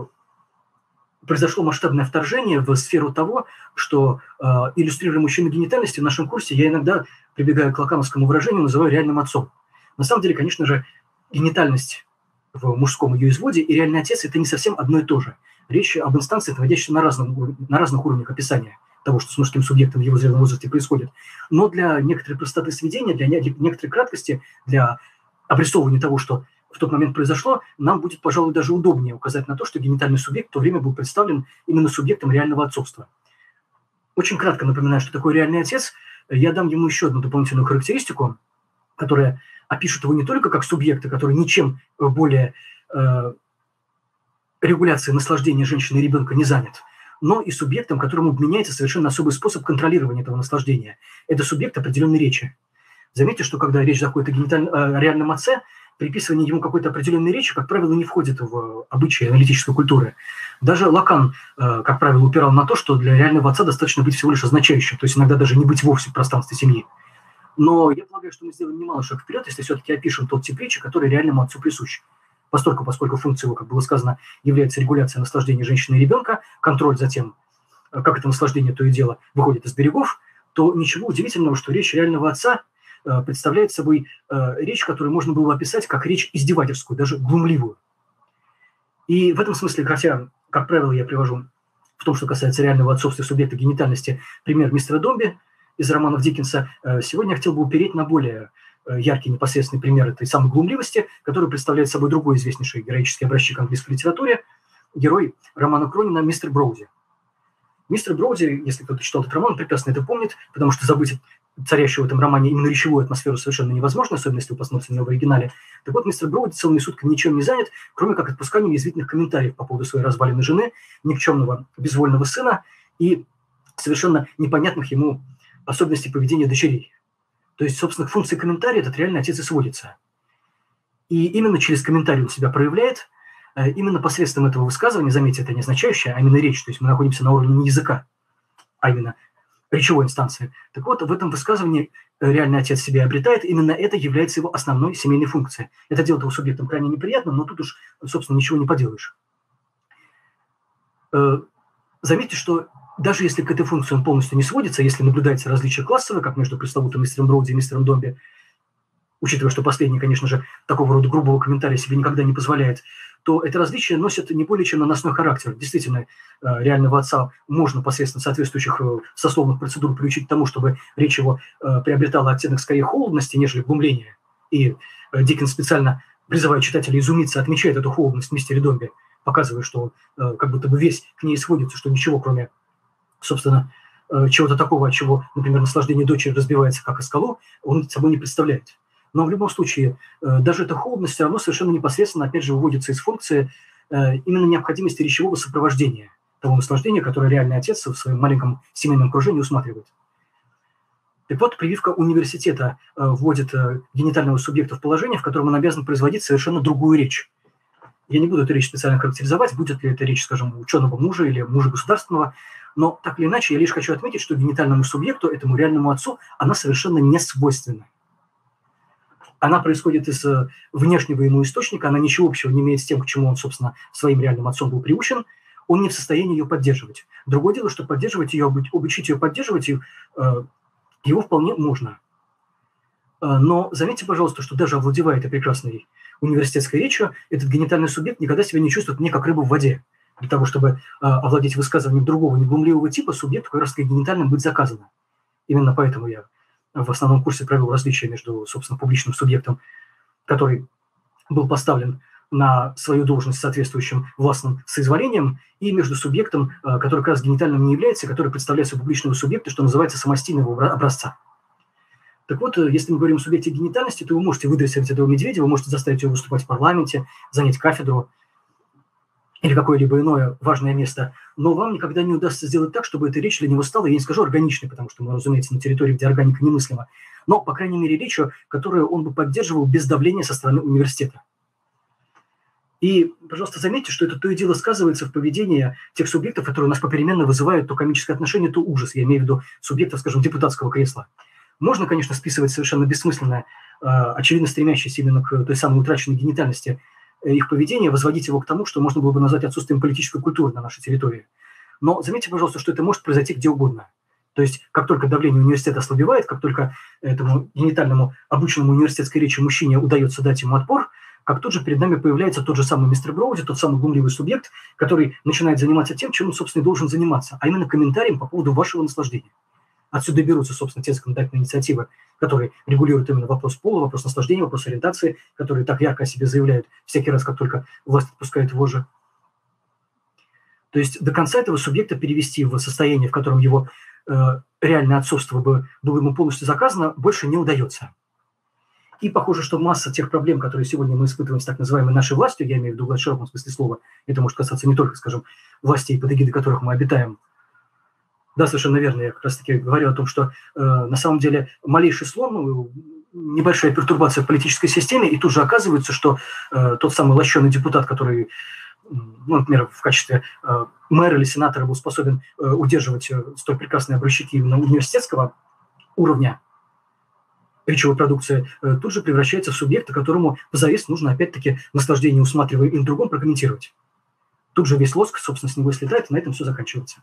произошло масштабное вторжение в сферу того, что, иллюстрируя мужчину генитальности, в нашем курсе я иногда, прибегая к лакановскому выражению, называю реальным отцом. На самом деле, конечно же, генитальность в мужском ее изводе и реальный отец – это не совсем одно и то же. Речь об инстанции, находящейся на, разном, на разных уровнях описания того, что с мужским субъектом в его зрелом возрасте происходит. Но для некоторой простоты сведения, для некоторой краткости, для обрисовывания того, что в тот момент произошло, нам будет, пожалуй, даже удобнее указать на то, что генитальный субъект в то время был представлен именно субъектом реального отцовства. Очень кратко напоминаю, что такое реальный отец. Я дам ему еще одну дополнительную характеристику, которая опишет его не только как субъекта, который ничем более э, регуляцией наслаждения женщины и ребенка не занят, но и субъектом, которому вменяется совершенно особый способ контролирования этого наслаждения. Это субъект определенной речи. Заметьте, что когда речь заходит о, гениталь... о реальном отце, приписывание ему какой-то определенной речи, как правило, не входит в обычаи аналитической культуры. Даже Лакан, как правило, упирал на то, что для реального отца достаточно быть всего лишь означающим, то есть иногда даже не быть вовсе в пространстве семьи. Но я полагаю, что мы сделаем немало шаг вперед, если все-таки опишем тот тип речи, который реальному отцу присущ. Поскольку, поскольку функция его, как было сказано, является регуляция наслаждения женщины и ребенка, контроль за тем, как это наслаждение то и дело выходит из берегов, то ничего удивительного, что речь реального отца представляет собой э, речь, которую можно было описать как речь издевательскую, даже глумливую. И в этом смысле, хотя, как правило, я привожу в том, что касается реального отцовства субъекта генитальности, пример мистера Домби из романов Диккенса, э, сегодня я хотел бы упереть на более э, яркий непосредственный пример этой самой глумливости, который представляет собой другой известнейший героический образчик английской литературе, герой романа Кронина мистер Броуди. Мистер Броуди, если кто-то читал этот роман, прекрасно это помнит, потому что забыть царящую в этом романе именно речевую атмосферу совершенно невозможно, особенно если вы посмотрите на него в оригинале. Так вот, мистер Броуди целыми сутками ничем не занят, кроме как отпусканием язвительных комментариев по поводу своей развалины жены, никчемного безвольного сына и совершенно непонятных ему особенностей поведения дочерей. То есть, собственно, к функции комментария этот реальный отец и сводится. И именно через комментарий он себя проявляет, именно посредством этого высказывания, заметьте, это не означающее, а именно речь, то есть мы находимся на уровне не языка, а именно речевой инстанции. Так вот, в этом высказывании реальный отец себя обретает, именно это является его основной семейной функцией. Это делает его субъектом крайне неприятным, но тут уж, собственно, ничего не поделаешь. Заметьте, что даже если к этой функции он полностью не сводится, если наблюдается различие классовое, как между пресловутым мистером Броуди и мистером Домби, учитывая, что последний, конечно же, такого рода грубого комментария себе никогда не позволяет, то это различие носит не более чем наносной характер. Действительно, реального отца можно посредством соответствующих сословных процедур приучить к тому, чтобы речь его приобретала оттенок скорее холодности, нежели глумления. И Диккенс специально, призывая читателя изумиться, отмечает эту холодность в мистере Домби, показывая, что он как будто бы весь к ней сводится, что ничего, кроме, собственно, чего-то такого, от чего, например, наслаждение дочери разбивается как о скалу, он собой не представляет. Но в любом случае, даже эта холодность все равно совершенно непосредственно, опять же, выводится из функции именно необходимости речевого сопровождения того наслаждения, которое реальный отец в своем маленьком семейном окружении усматривает. Так вот, прививка университета вводит генитального субъекта в положение, в котором он обязан производить совершенно другую речь. Я не буду эту речь специально характеризовать, будет ли это речь, скажем, ученого мужа или мужа государственного, но так или иначе я лишь хочу отметить, что генитальному субъекту, этому реальному отцу, она совершенно не свойственна. Она происходит из внешнего ему источника, она ничего общего не имеет с тем, к чему он, собственно, своим реальным отцом был приучен, он не в состоянии ее поддерживать. Другое дело, что поддерживать ее, обучить ее поддерживать ее, его вполне можно. Но заметьте, пожалуйста, что даже овладевая этой прекрасной университетской речью, этот генитальный субъект никогда себя не чувствует не как рыба в воде. Для того, чтобы овладеть высказыванием другого неглумливого типа, субъекту как раз генитальным быть заказано. Именно поэтому я в основном курсе провел различия между, собственно, публичным субъектом, который был поставлен на свою должность соответствующим властным соизволением, и между субъектом, который как раз генитальным не является, который представляет собой публичного субъекта, что называется самостийного образца. Так вот, если мы говорим о субъекте генитальности, то вы можете выдрессировать этого медведя, вы можете заставить его выступать в парламенте, занять кафедру или какое-либо иное важное место, но вам никогда не удастся сделать так, чтобы эта речь для него стала, я не скажу органичной, потому что мы, разумеется, на территории, где органика немыслима, но, по крайней мере, речью, которую он бы поддерживал без давления со стороны университета. И, пожалуйста, заметьте, что это то и дело сказывается в поведении тех субъектов, которые у нас попеременно вызывают то комическое отношение, то ужас. Я имею в виду субъектов, скажем, депутатского кресла. Можно, конечно, списывать совершенно бессмысленное, очевидно стремящееся именно к той самой утраченной генитальности их поведение, возводить его к тому, что можно было бы назвать отсутствием политической культуры на нашей территории. Но заметьте, пожалуйста, что это может произойти где угодно. То есть, как только давление университета ослабевает, как только этому генитальному, обученному университетской речи мужчине удается дать ему отпор, как тут же перед нами появляется тот же самый мистер Броуди, тот самый глумливый субъект, который начинает заниматься тем, чем он, собственно, и должен заниматься, а именно комментарием по поводу вашего наслаждения. Отсюда берутся, собственно, те законодательные инициативы, которые регулируют именно вопрос пола, вопрос наслаждения, вопрос ориентации, которые так ярко о себе заявляют всякий раз, как только власть отпускает вожжи. То есть до конца этого субъекта перевести в состояние, в котором его э, реальное отцовство бы, было ему полностью заказано, больше не удается. И похоже, что масса тех проблем, которые сегодня мы испытываем с так называемой нашей властью, я имею в виду власть в широком смысле слова, это может касаться не только, скажем, властей, под эгидой которых мы обитаем. Да, совершенно верно. Я как раз-таки говорю о том, что э, на самом деле малейший слом, небольшая пертурбация в политической системе, и тут же оказывается, что э, тот самый лощеный депутат, который, ну, например, в качестве э, мэра или сенатора был способен э, удерживать э, столь прекрасные образчики именно университетского уровня речевой продукции, э, тут же превращается в субъекта, которому позарез нужно опять-таки наслаждение, усматривая им другом, прокомментировать. Тут же весь лоск, собственно, с него слетает, и на этом все заканчивается.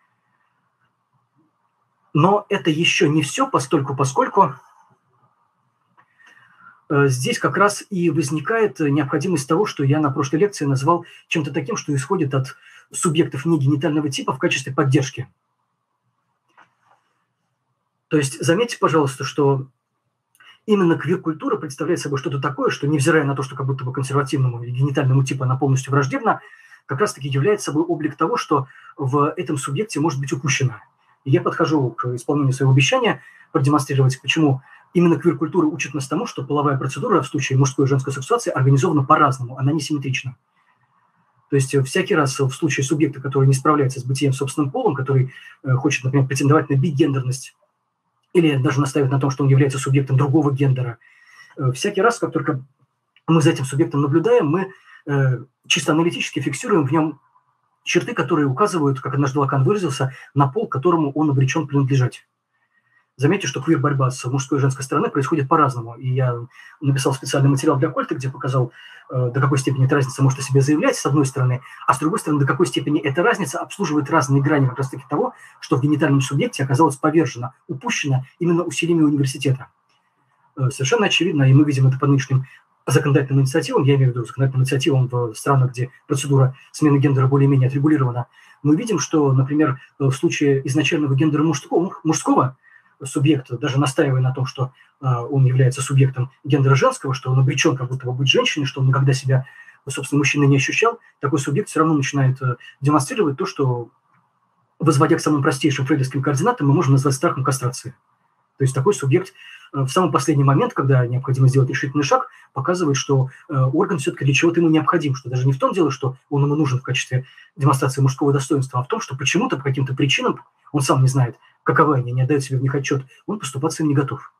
Но это еще не все, постольку, поскольку э, здесь как раз и возникает необходимость того, что я на прошлой лекции назвал чем-то таким, что исходит от субъектов негенитального типа в качестве поддержки. То есть заметьте, пожалуйста, что именно квир-культура представляет собой что-то такое, что, невзирая на то, что как будто бы консервативному или генитальному типу она полностью враждебна, как раз-таки является собой облик того, что в этом субъекте может быть упущено. И я подхожу к исполнению своего обещания продемонстрировать, почему именно квир-культура учит нас тому, что половая процедура в случае мужской и женской сексуации организована по-разному, она не симметрична. То есть всякий раз в случае субъекта, который не справляется с бытием собственным полом, который э, хочет, например, претендовать на бигендерность или даже настаивать на том, что он является субъектом другого гендера, э, всякий раз, как только мы за этим субъектом наблюдаем, мы э, чисто аналитически фиксируем в нем черты, которые указывают, как однажды Лакан выразился, на пол, к которому он обречен принадлежать. Заметьте, что квир-борьба с мужской и женской стороны происходит по-разному. И я написал специальный материал для Кольта, где показал, э, до какой степени эта разница может о себе заявлять, с одной стороны, а с другой стороны, до какой степени эта разница обслуживает разные грани как раз-таки того, что в генитальном субъекте оказалось повержено, упущено именно усилиями университета. совершенно очевидно, и мы видим это по нынешним законодательным инициативам, я имею в виду законодательным инициативам в странах, где процедура смены гендера более-менее отрегулирована, мы видим, что, например, в случае изначального гендера мужского, мужского субъекта, даже настаивая на том, что он является субъектом гендера женского, что он обречен как будто бы быть женщиной, что он никогда себя, собственно, мужчиной не ощущал, такой субъект все равно начинает демонстрировать то, что, возводя к самым простейшим фрейдовским координатам, мы можем назвать страхом кастрации. То есть такой субъект в самый последний момент, когда необходимо сделать решительный шаг, показывает, что орган все-таки для чего-то ему необходим, что даже не в том дело, что он ему нужен в качестве демонстрации мужского достоинства, а в том, что почему-то, по каким-то причинам, он сам не знает, каковы они, не отдает себе в них отчет, он поступаться им не готов.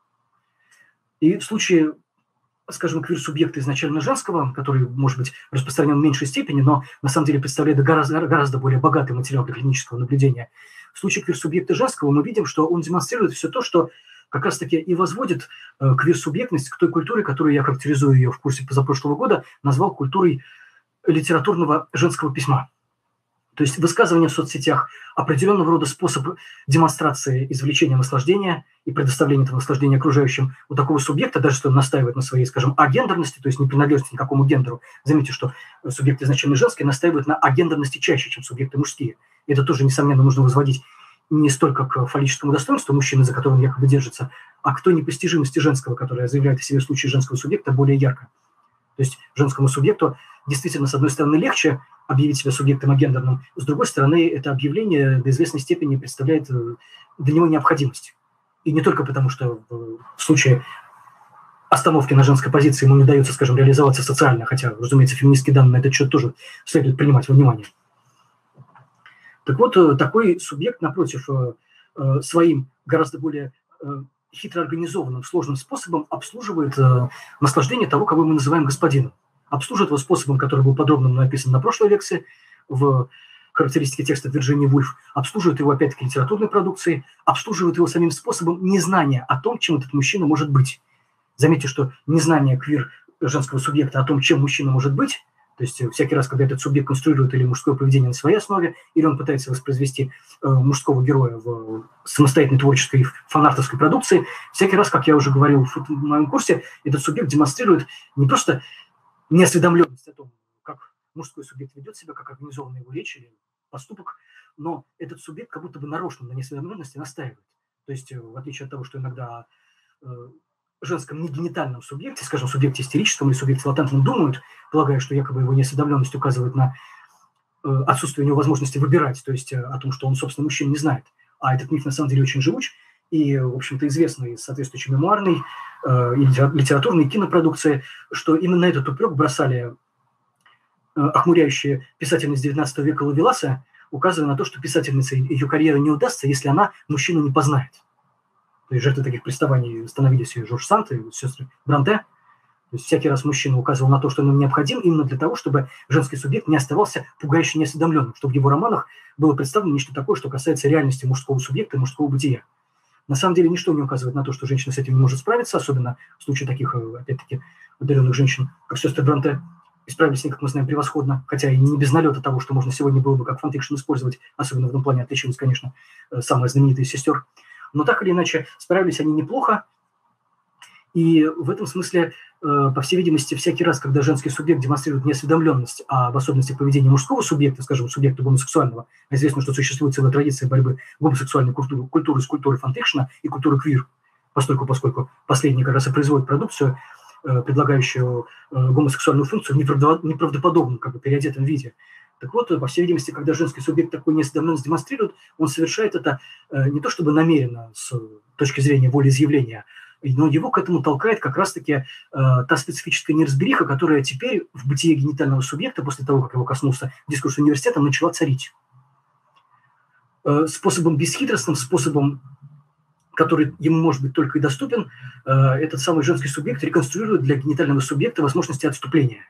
И в случае, скажем, квир-субъекта изначально женского, который, может быть, распространен в меньшей степени, но на самом деле представляет гораздо, гораздо более богатый материал для клинического наблюдения, в случае квир-субъекта женского мы видим, что он демонстрирует все то, что как раз-таки и возводит э, квир-субъектность к той культуре, которую я характеризую ее в курсе позапрошлого года, назвал культурой литературного женского письма. То есть высказывание в соцсетях, определенного рода способ демонстрации извлечения наслаждения и предоставления этого наслаждения окружающим у такого субъекта, даже если он настаивает на своей, скажем, агендерности, то есть не принадлежности к какому гендеру. Заметьте, что субъекты изначально женские настаивают на агендерности чаще, чем субъекты мужские. Это тоже, несомненно, нужно возводить не столько к фаллическому достоинству мужчины, за которым якобы держится, а к той непостижимости женского, которая заявляет о себе в случае женского субъекта более ярко. То есть женскому субъекту действительно, с одной стороны, легче объявить себя субъектом агендерным, с другой стороны, это объявление до известной степени представляет для него необходимость. И не только потому, что в случае остановки на женской позиции ему не удается, скажем, реализоваться социально, хотя, разумеется, феминистские данные на этот счет тоже следует принимать во внимание. Так вот, такой субъект, напротив, своим гораздо более хитро организованным, сложным способом обслуживает наслаждение того, кого мы называем господином. Обслуживает его способом, который был подробно написан на прошлой лекции в характеристике текста Вирджинии Вульф, обслуживает его, опять-таки, литературной продукцией, обслуживает его самим способом незнания о том, чем этот мужчина может быть. Заметьте, что незнание квир женского субъекта о том, чем мужчина может быть, то есть всякий раз, когда этот субъект конструирует или мужское поведение на своей основе, или он пытается воспроизвести э, мужского героя в самостоятельной творческой фанартовской продукции, всякий раз, как я уже говорил в, в моем курсе, этот субъект демонстрирует не просто неосведомленность о том, как мужской субъект ведет себя, как организована его речь или поступок, но этот субъект как будто бы нарочно на неосведомленности настаивает. То есть, в отличие от того, что иногда э, женском негенитальном субъекте, скажем, субъекте истерическом или субъекте латентном думают, полагая, что якобы его неосведомленность указывает на э, отсутствие у него возможности выбирать, то есть э, о том, что он, собственно, мужчин не знает. А этот миф на самом деле очень живуч и, в общем-то, известный из соответствующей мемуарной э, и литературной кинопродукции, что именно этот упрек бросали э, охмуряющие писательницы девятнадцатого века Лавеласа, указывая на то, что писательнице ее карьера не удастся, если она мужчину не познает. То есть жертвы таких приставаний становились и Жорж Санд, и сестры Бронте. То есть всякий раз мужчина указывал на то, что он необходим именно для того, чтобы женский субъект не оставался пугающе неосведомленным, чтобы в его романах было представлено нечто такое, что касается реальности мужского субъекта и мужского бытия. На самом деле ничто не указывает на то, что женщина с этим не может справиться, особенно в случае таких, опять-таки, одаренных женщин, как сестры Бронте. И справились с ней, как мы знаем, превосходно, хотя и не без налета того, что можно сегодня было бы как фанфикшн использовать, особенно в этом плане отличилась, конечно, самая знаменитая из сестер. Но так или иначе, справились они неплохо, и в этом смысле, по всей видимости, всякий раз, когда женский субъект демонстрирует неосведомленность, а в особенности поведения мужского субъекта, скажем, субъекта гомосексуального, известно, что существует целая традиция борьбы гомосексуальной культуры, культуры с культурой фанфикшена и культуры квир, поскольку, поскольку последний как раз и производит продукцию, предлагающую гомосексуальную функцию в неправдоподобном, как бы переодетом виде. Так вот, по всей видимости, когда женский субъект такой неосведомленность демонстрирует, он совершает это не то чтобы намеренно с точки зрения волеизъявления, но его к этому толкает как раз-таки э, та специфическая неразбериха, которая теперь в бытие генитального субъекта, после того, как его коснулся дискурс университета, начала царить. Э, способом бесхитростным, способом, который ему может быть только и доступен, э, этот самый женский субъект реконструирует для генитального субъекта возможности отступления.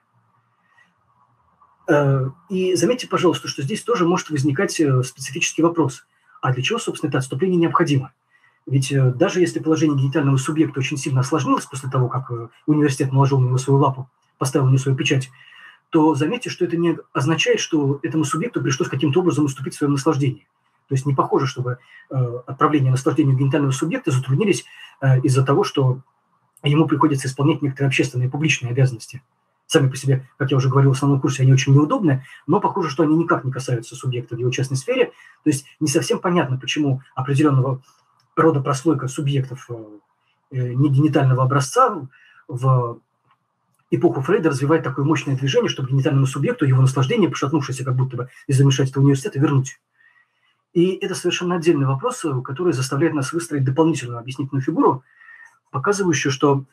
Э, и заметьте, пожалуйста, что здесь тоже может возникать э, специфический вопрос. А для чего, собственно, это отступление необходимо? Ведь даже если положение генитального субъекта очень сильно осложнилось после того, как университет наложил на него свою лапу, поставил на него свою печать, то заметьте, что это не означает, что этому субъекту пришлось каким-то образом уступить в своем наслаждении. То есть не похоже, чтобы отправление наслаждения генитального субъекта затруднились из-за того, что ему приходится исполнять некоторые общественные публичные обязанности. Сами по себе, как я уже говорил в основном курсе, они очень неудобны, но похоже, что они никак не касаются субъекта в его частной сфере. То есть не совсем понятно, почему определенного рода прослойка субъектов негенитального образца в эпоху Фрейда развивает такое мощное движение, чтобы генитальному субъекту его наслаждение, пошатнувшееся как будто бы из-за вмешательства университета, вернуть. И это совершенно отдельный вопрос, который заставляет нас выстроить дополнительную объяснительную фигуру, показывающую, что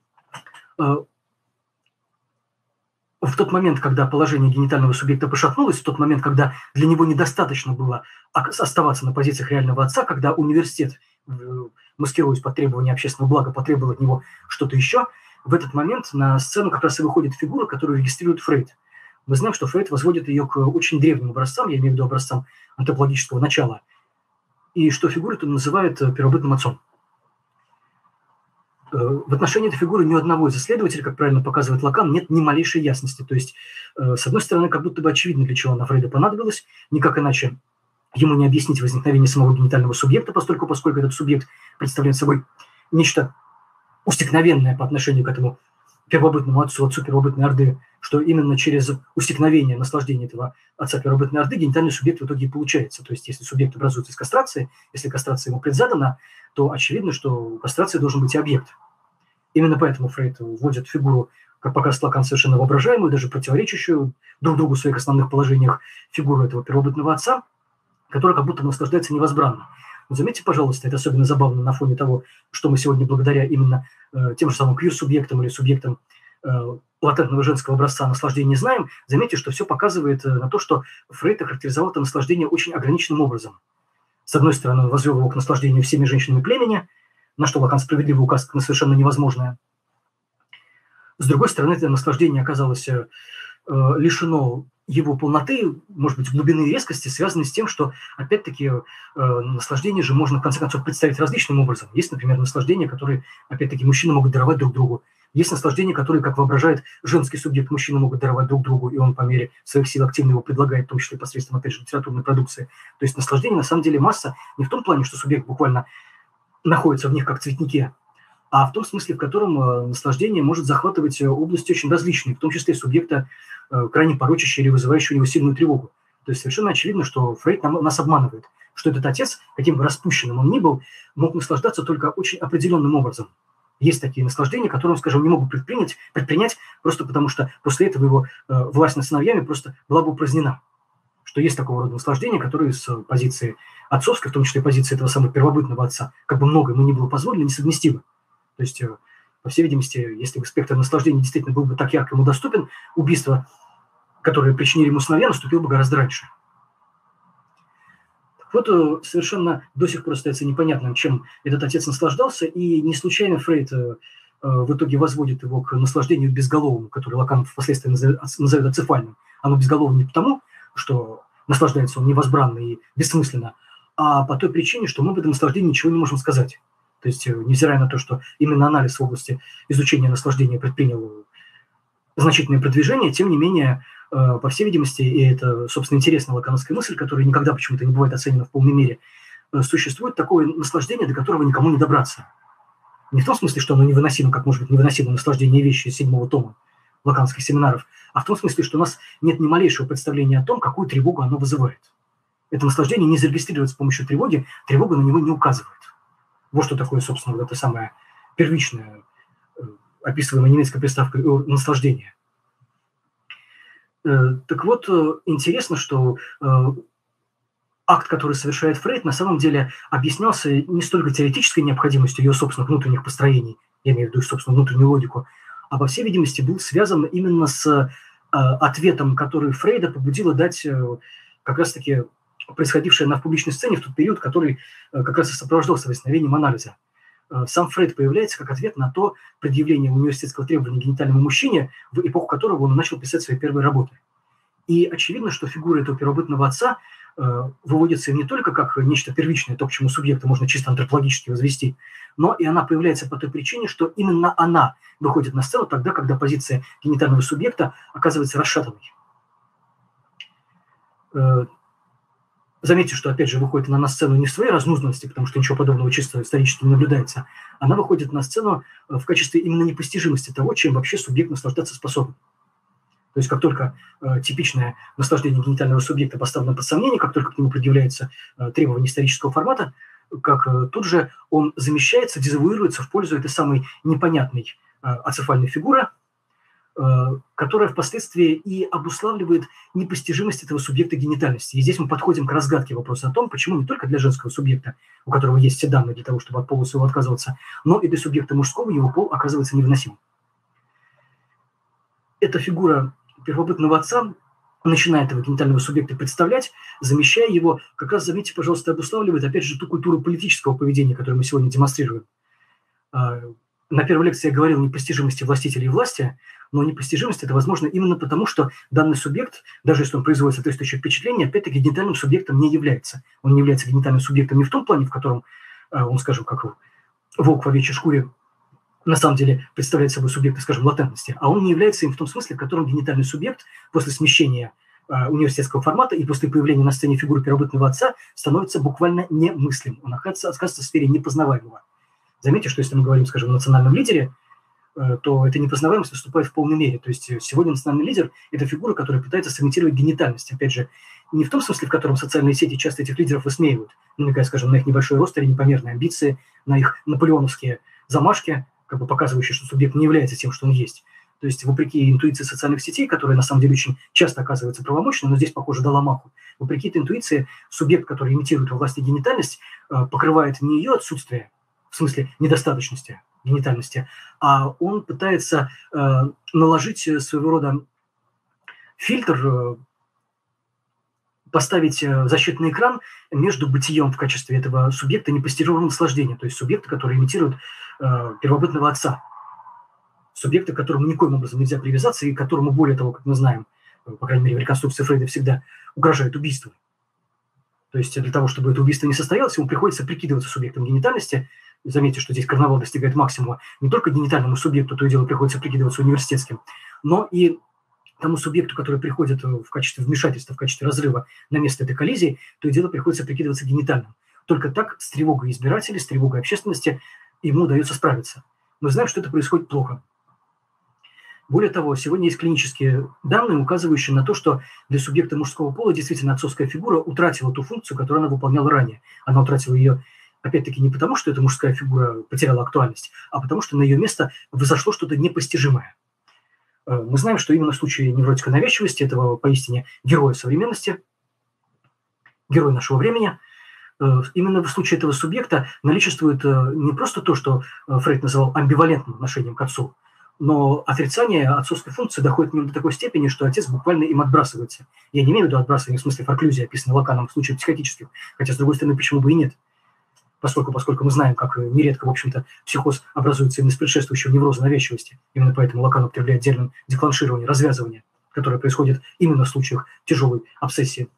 в тот момент, когда положение генитального субъекта пошатнулось, в тот момент, когда для него недостаточно было оставаться на позициях реального отца, когда университет, маскируясь под требования общественного блага, потребовал от него что-то еще, в этот момент на сцену как раз и выходит фигура, которую регистрирует Фрейд. Мы знаем, что Фрейд возводит ее к очень древним образцам, я имею в виду образцам антропологического начала, и что фигуру он называет первобытным отцом. В отношении этой фигуры ни у одного из исследователей, как правильно показывает Лакан, нет ни малейшей ясности. То есть, с одной стороны, как будто бы очевидно, для чего она Фрейду понадобилась, никак иначе ему не объяснить возникновение самого генитального субъекта, поскольку, поскольку этот субъект представляет собой нечто устекновенное по отношению к этому первобытному отцу, отцу первобытной Орды, что именно через устекновение, наслаждение этого отца первобытной Орды генитальный субъект в итоге и получается. То есть, если субъект образуется из кастрации, если кастрация ему предзадана, то очевидно, что у кастрации должен быть и объект. Именно поэтому Фрейд вводит фигуру, как показывает Лакан, совершенно воображаемую, даже противоречащую друг другу в своих основных положениях фигуру этого первобытного отца, который как будто наслаждается невозбранно. Но заметьте, пожалуйста, это особенно забавно на фоне того, что мы сегодня благодаря именно э, тем же самым квир-субъектам или субъектам э, латентного женского образца наслаждения знаем. Заметьте, что все показывает э, на то, что Фрейд охарактеризовал это наслаждение очень ограниченным образом. С одной стороны, он возвел его к наслаждению всеми женщинами племени, на что Лакан справедливо указывает на совершенно невозможное. С другой стороны, это наслаждение оказалось э, лишено его полноты, может быть, глубины и резкости, связанной с тем, что, опять-таки, э, наслаждение же можно, в конце концов, представить различным образом. Есть, например, наслаждения, которые, опять-таки, мужчины могут даровать друг другу. Есть наслаждения, которые, как воображает женский субъект, мужчины могут даровать друг другу, и он по мере своих сил активно его предлагает, в том числе посредством, опять же, литературной продукции. То есть наслаждение, на самом деле, масса не в том плане, что субъект буквально находится в них как цветнике, а в том смысле, в котором э, наслаждение может захватывать области очень различные, в том числе субъекта, э, крайне порочащие или вызывающие у него сильную тревогу. То есть совершенно очевидно, что Фрейд нам, нас обманывает, что этот отец, каким бы распущенным он ни был, мог наслаждаться только очень определенным образом. Есть такие наслаждения, которые, скажем, не могут предпринять, предпринять просто потому, что после этого его э, власть над сыновьями просто была бы упразднена. Что есть такого рода наслаждения, которые с позиции отцовской, в том числе позиции этого самого первобытного отца, как бы много ему не было позволено, несовместимы. То есть, по всей видимости, если бы спектр наслаждения действительно был бы так ярко ему доступен, убийство, которое причинили ему сыновья, наступило бы гораздо раньше. Вот совершенно до сих пор остается непонятным, чем этот отец наслаждался, и не случайно Фрейд в итоге возводит его к наслаждению безголовому, которое Лакан впоследствии назовет ацефальным. Оно безголовое не потому, что наслаждается он невозбранно и бессмысленно, а по той причине, что мы об этом наслаждении ничего не можем сказать. То есть, невзирая на то, что именно анализ в области изучения наслаждения предпринял значительное продвижение, тем не менее, по всей видимости, и это, собственно, интересная лакановская мысль, которая никогда почему-то не бывает оценена в полной мере, существует такое наслаждение, до которого никому не добраться. Не в том смысле, что оно невыносимо, как может быть невыносимо наслаждение вещи из седьмого тома лаканских семинаров, а в том смысле, что у нас нет ни малейшего представления о том, какую тревогу оно вызывает. Это наслаждение не зарегистрируется с помощью тревоги, тревога на него не указывает. Вот что такое, собственно, вот это самое первичное, описываемое немецкой приставкой наслаждение. Так вот, интересно, что акт, который совершает Фрейд, на самом деле объяснялся не столько теоретической необходимостью ее собственных внутренних построений, я имею в виду собственную внутреннюю логику, а, по всей видимости, был связан именно с ответом, который Фрейда побудило дать как раз-таки происходившее на публичной сцене в тот период, который как раз и сопровождался возникновением анализа. Сам Фрейд появляется как ответ на то предъявление университетского требования к генитальному мужчине, в эпоху которого он начал писать свои первые работы. И очевидно, что фигура этого первобытного отца выводится не только как нечто первичное, то, к чему субъекта можно чисто антропологически возвести, но и она появляется по той причине, что именно она выходит на сцену тогда, когда позиция генитального субъекта оказывается расшатанной. Заметьте, что, опять же, выходит она на сцену не в своей разнузданности, потому что ничего подобного чисто исторически не наблюдается. Она выходит на сцену в качестве именно непостижимости того, чем вообще субъект наслаждаться способен. То есть как только э, типичное наслаждение генитального субъекта поставлено под сомнение, как только к нему предъявляется э, требование исторического формата, как э, тут же он замещается, дезавуируется в пользу этой самой непонятной э, ацефальной фигуры, которая впоследствии и обуславливает непостижимость этого субъекта генитальности. И здесь мы подходим к разгадке вопроса о том, почему не только для женского субъекта, у которого есть все данные для того, чтобы от пола своего отказываться, но и для субъекта мужского его пол оказывается невыносимым. Эта фигура первобытного отца начинает этого генитального субъекта представлять, замещая его, как раз, заметьте, пожалуйста, обуславливает, опять же, ту культуру политического поведения, которую мы сегодня демонстрируем. На первой лекции я говорил о непостижимости властителей и власти, но непостижимость это возможно именно потому, что данный субъект, даже если он производит соответствующее впечатление, опять-таки генитальным субъектом не является. Он не является генитальным субъектом не в том плане, в котором он, скажем, как волк в овечьей шкуре на самом деле представляет собой субъекта, скажем, латентности, а он не является им в том смысле, в котором генитальный субъект после смещения университетского формата и после появления на сцене фигуры первобытного отца становится буквально немыслим. Он оказывается, оказывается в сфере непознаваемого. Заметьте, что если мы говорим, скажем, о национальном лидере, то эта непознаваемость наступает в полной мере. То есть сегодня национальный лидер – это фигура, которая пытается сымитировать генитальность. Опять же, не в том смысле, в котором социальные сети часто этих лидеров высмеивают, намекая, скажем, на их небольшой рост или непомерные амбиции, на их наполеоновские замашки, как бы показывающие, что субъект не является тем, что он есть. То есть, вопреки интуиции социальных сетей, которая на самом деле очень часто оказывается правомочной, но здесь, похоже, дала маху, вопреки этой интуиции, субъект, который имитирует во власти генитальность, покрывает не ее отсутствие, в смысле недостаточности генитальности, а он пытается э, наложить своего рода фильтр, э, поставить защитный экран между бытием в качестве этого субъекта непостижимого наслаждения, то есть субъекта, который имитирует э, первобытного отца, субъекта, к которому никоим образом нельзя привязаться и которому, более того, как мы знаем, по крайней мере, в реконструкции Фрейда всегда угрожает убийство. То есть для того, чтобы это убийство не состоялось, ему приходится прикидываться субъектом генитальности. Заметьте, что здесь карнавал достигает максимума. Не только генитальному субъекту, то и дело приходится прикидываться университетским, но и тому субъекту, который приходит в качестве вмешательства, в качестве разрыва на место этой коллизии, то и дело приходится прикидываться генитальным. Только так с тревогой избирателей, с тревогой общественности ему удается справиться. Мы знаем, что это происходит плохо. Более того, сегодня есть клинические данные, указывающие на то, что для субъекта мужского пола действительно отцовская фигура утратила ту функцию, которую она выполняла ранее. Она утратила ее, опять-таки, не потому, что эта мужская фигура потеряла актуальность, а потому, что на ее место взошло что-то непостижимое. Мы знаем, что именно в случае невротика навязчивости, этого поистине героя современности, героя нашего времени, именно в случае этого субъекта наличествует не просто то, что Фрейд называл амбивалентным отношением к отцу, но отрицание отцовской функции доходит в нем до такой степени, что отец буквально им отбрасывается. Я не имею в виду отбрасывание в смысле форклюзии, описанной Лаканом в случае психотических, хотя, с другой стороны, почему бы и нет. Поскольку, поскольку мы знаем, как нередко, в общем-то, психоз образуется именно из предшествующего невроза навязчивости. Именно поэтому Лакан употребляет термин декланширование, развязывание, которое происходит именно в случаях тяжелой обсессии.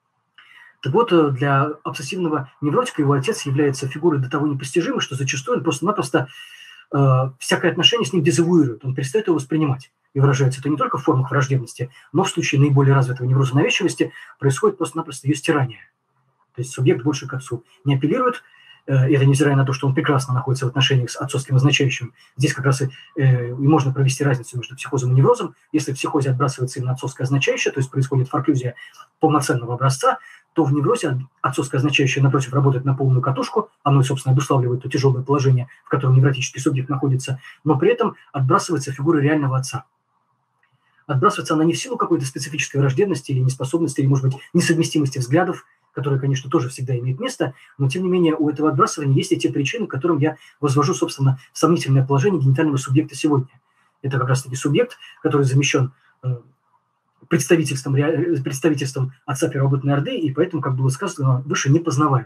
Так вот, для обсессивного невротика его отец является фигурой до того непостижимой, что зачастую он просто-напросто э, всякое отношение с ним дезавуирует, он перестает его воспринимать. И выражается это не только в формах враждебности, но в случае наиболее развитого невроза навязчивости происходит просто-напросто ее стирание. То есть субъект больше к отцу не апеллирует, это невзирая на то, что он прекрасно находится в отношениях с отцовским означающим. Здесь как раз и, э, и можно провести разницу между психозом и неврозом. Если в психозе отбрасывается именно отцовское означающее, то есть происходит форклюзия полноценного образца, то в неврозе отцовское означающее, напротив, работает на полную катушку, оно и, собственно, обуславливает то тяжелое положение, в котором невротический субъект находится, но при этом отбрасывается фигура реального отца. Отбрасывается она не в силу какой-то специфической враждебности или неспособности, или, может быть, несовместимости взглядов, которые, конечно, тоже всегда имеют место, но, тем не менее, у этого отбрасывания есть и те причины, к которым я возвожу, собственно, сомнительное положение генитального субъекта сегодня. Это как раз-таки субъект, который замещен представительством, представительством отца первобытной Орды, и поэтому, как было сказано, выше не познаваем.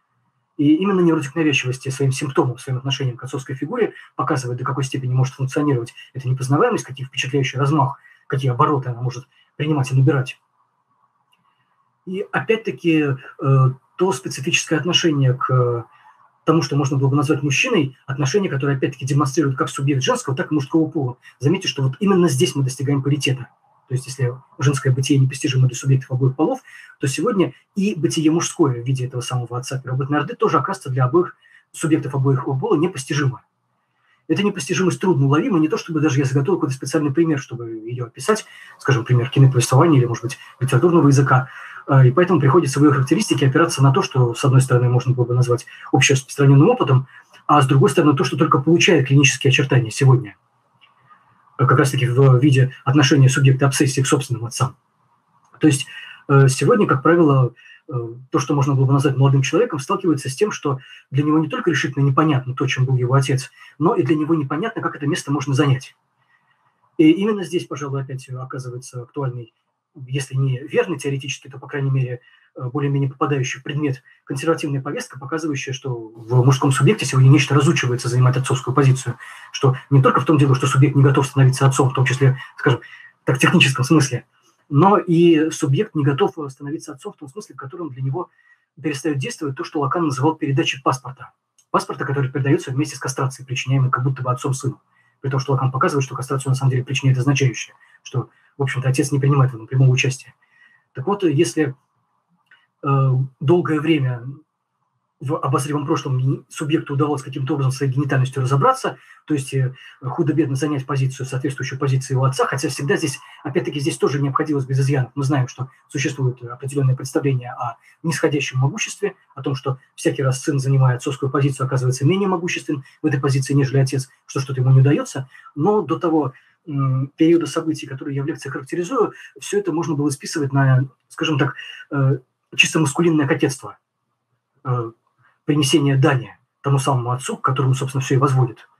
И именно невротик навязчивости своим симптомом, своим отношением к отцовской фигуре показывает, до какой степени может функционировать эта непознаваемость, какие впечатляющий размах, какие обороты она может принимать и набирать. И опять-таки то специфическое отношение к тому, что можно было бы назвать мужчиной, отношение, которое опять-таки демонстрирует как субъект женского, так и мужского пола. Заметьте, что вот именно здесь мы достигаем паритета. То есть если женское бытие непостижимо для субъектов обоих полов, то сегодня и бытие мужское в виде этого самого отца первобытной Орды тоже оказывается для обоих субъектов обоих пола непостижимо. Эта непостижимость трудно уловима, не то чтобы даже я заготовил какой-то специальный пример, чтобы ее описать, скажем, пример киноповествования или, может быть, литературного языка. И поэтому приходится в ее характеристике опираться на то, что, с одной стороны, можно было бы назвать общераспространенным опытом, а с другой стороны, то, что только получает клинические очертания сегодня, как раз-таки в виде отношения субъекта обсессии к собственным отцам. То есть сегодня, как правило, то, что можно было бы назвать молодым человеком, сталкивается с тем, что для него не только решительно непонятно то, чем был его отец, но и для него непонятно, как это место можно занять. И именно здесь, пожалуй, опять оказывается актуальный, если не верный теоретически, то, по крайней мере, более-менее попадающий в предмет консервативная повестка, показывающая, что в мужском субъекте сегодня нечто разучивается занимать отцовскую позицию, что не только в том дело, что субъект не готов становиться отцом, в том числе, скажем, так, в техническом смысле, но и субъект не готов становиться отцом в том смысле, в котором для него перестает действовать то, что Лакан называл передачей паспорта. Паспорта, который передается вместе с кастрацией, причиняемой как будто бы отцом сыну. При том, что Лакан показывает, что кастрацию на самом деле причиняет означающее, что, в общем-то, отец не принимает в этом прямого участия. Так вот, если э, долгое время в обозримом прошлом субъекту удавалось каким-то образом своей генитальностью разобраться, то есть э, худо-бедно занять позицию, соответствующую позиции его отца, хотя всегда здесь, опять-таки, здесь тоже не обходилось без изъянов. Мы знаем, что существует определенное представление о нисходящем могуществе, о том, что всякий раз сын, занимая отцовскую позицию, оказывается менее могуществен в этой позиции, нежели отец, что что-то ему не удается. Но до того м, периода событий, которые я в лекции характеризую, все это можно было списывать на, скажем так, э, чисто маскулинное кокетство, э, принесение дани тому самому отцу, к которому, собственно, все и возводит.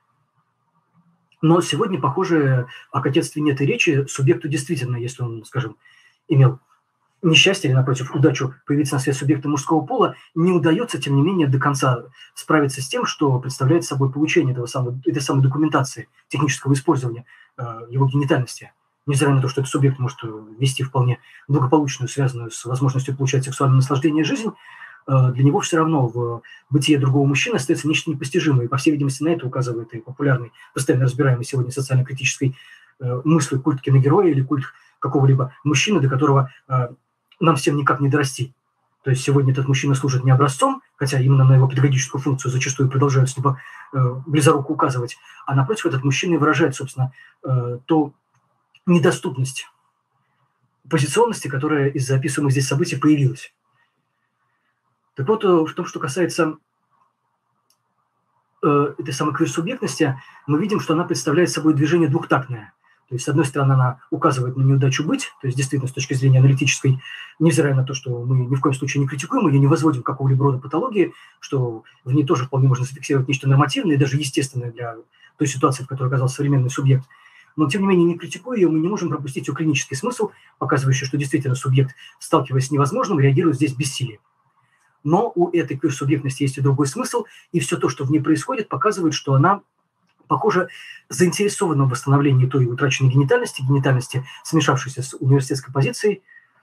Но сегодня, похоже, о кокетстве нет и речи. Субъекту действительно, если он, скажем, имел несчастье или, напротив, удачу появиться на свет субъекта мужского пола, не удается, тем не менее, до конца справиться с тем, что представляет собой получение этого самого, этой самой документации, технического использования э, его генитальности. Невзирая на то, что этот субъект может вести вполне благополучную, связанную с возможностью получать сексуальное наслаждение жизнь, для него все равно в бытие другого мужчины остается нечто непостижимое. И, по всей видимости, на это указывает и популярный, постоянно разбираемый сегодня социально-критической э, мыслью культ киногероя или культ какого-либо мужчины, до которого э, нам всем никак не дорасти. То есть сегодня этот мужчина служит не образцом, хотя именно на его педагогическую функцию зачастую продолжают либо э, близоруко указывать, а напротив, этот мужчина и выражает, собственно, э, ту недоступность позиционности, которая из-за описываемых здесь событий появилась. Так вот, в том, что касается э, этой самой квир-субъектности, мы видим, что она представляет собой движение двухтактное. То есть, с одной стороны, она указывает на неудачу быть, то есть, действительно, с точки зрения аналитической, невзирая на то, что мы ни в коем случае не критикуем ее, не возводим какого-либо рода патологии, что в ней тоже вполне можно зафиксировать нечто нормативное и даже естественное для той ситуации, в которой оказался современный субъект. Но, тем не менее, не критикуя ее, мы не можем пропустить ее клинический смысл, показывающий, что действительно субъект, сталкиваясь с невозможным, реагирует здесь бессилием. Но у этой квир-субъектности есть и другой смысл, и все то, что в ней происходит, показывает, что она, похоже, заинтересована в восстановлении той утраченной генитальности, генитальности, смешавшейся с университетской позицией.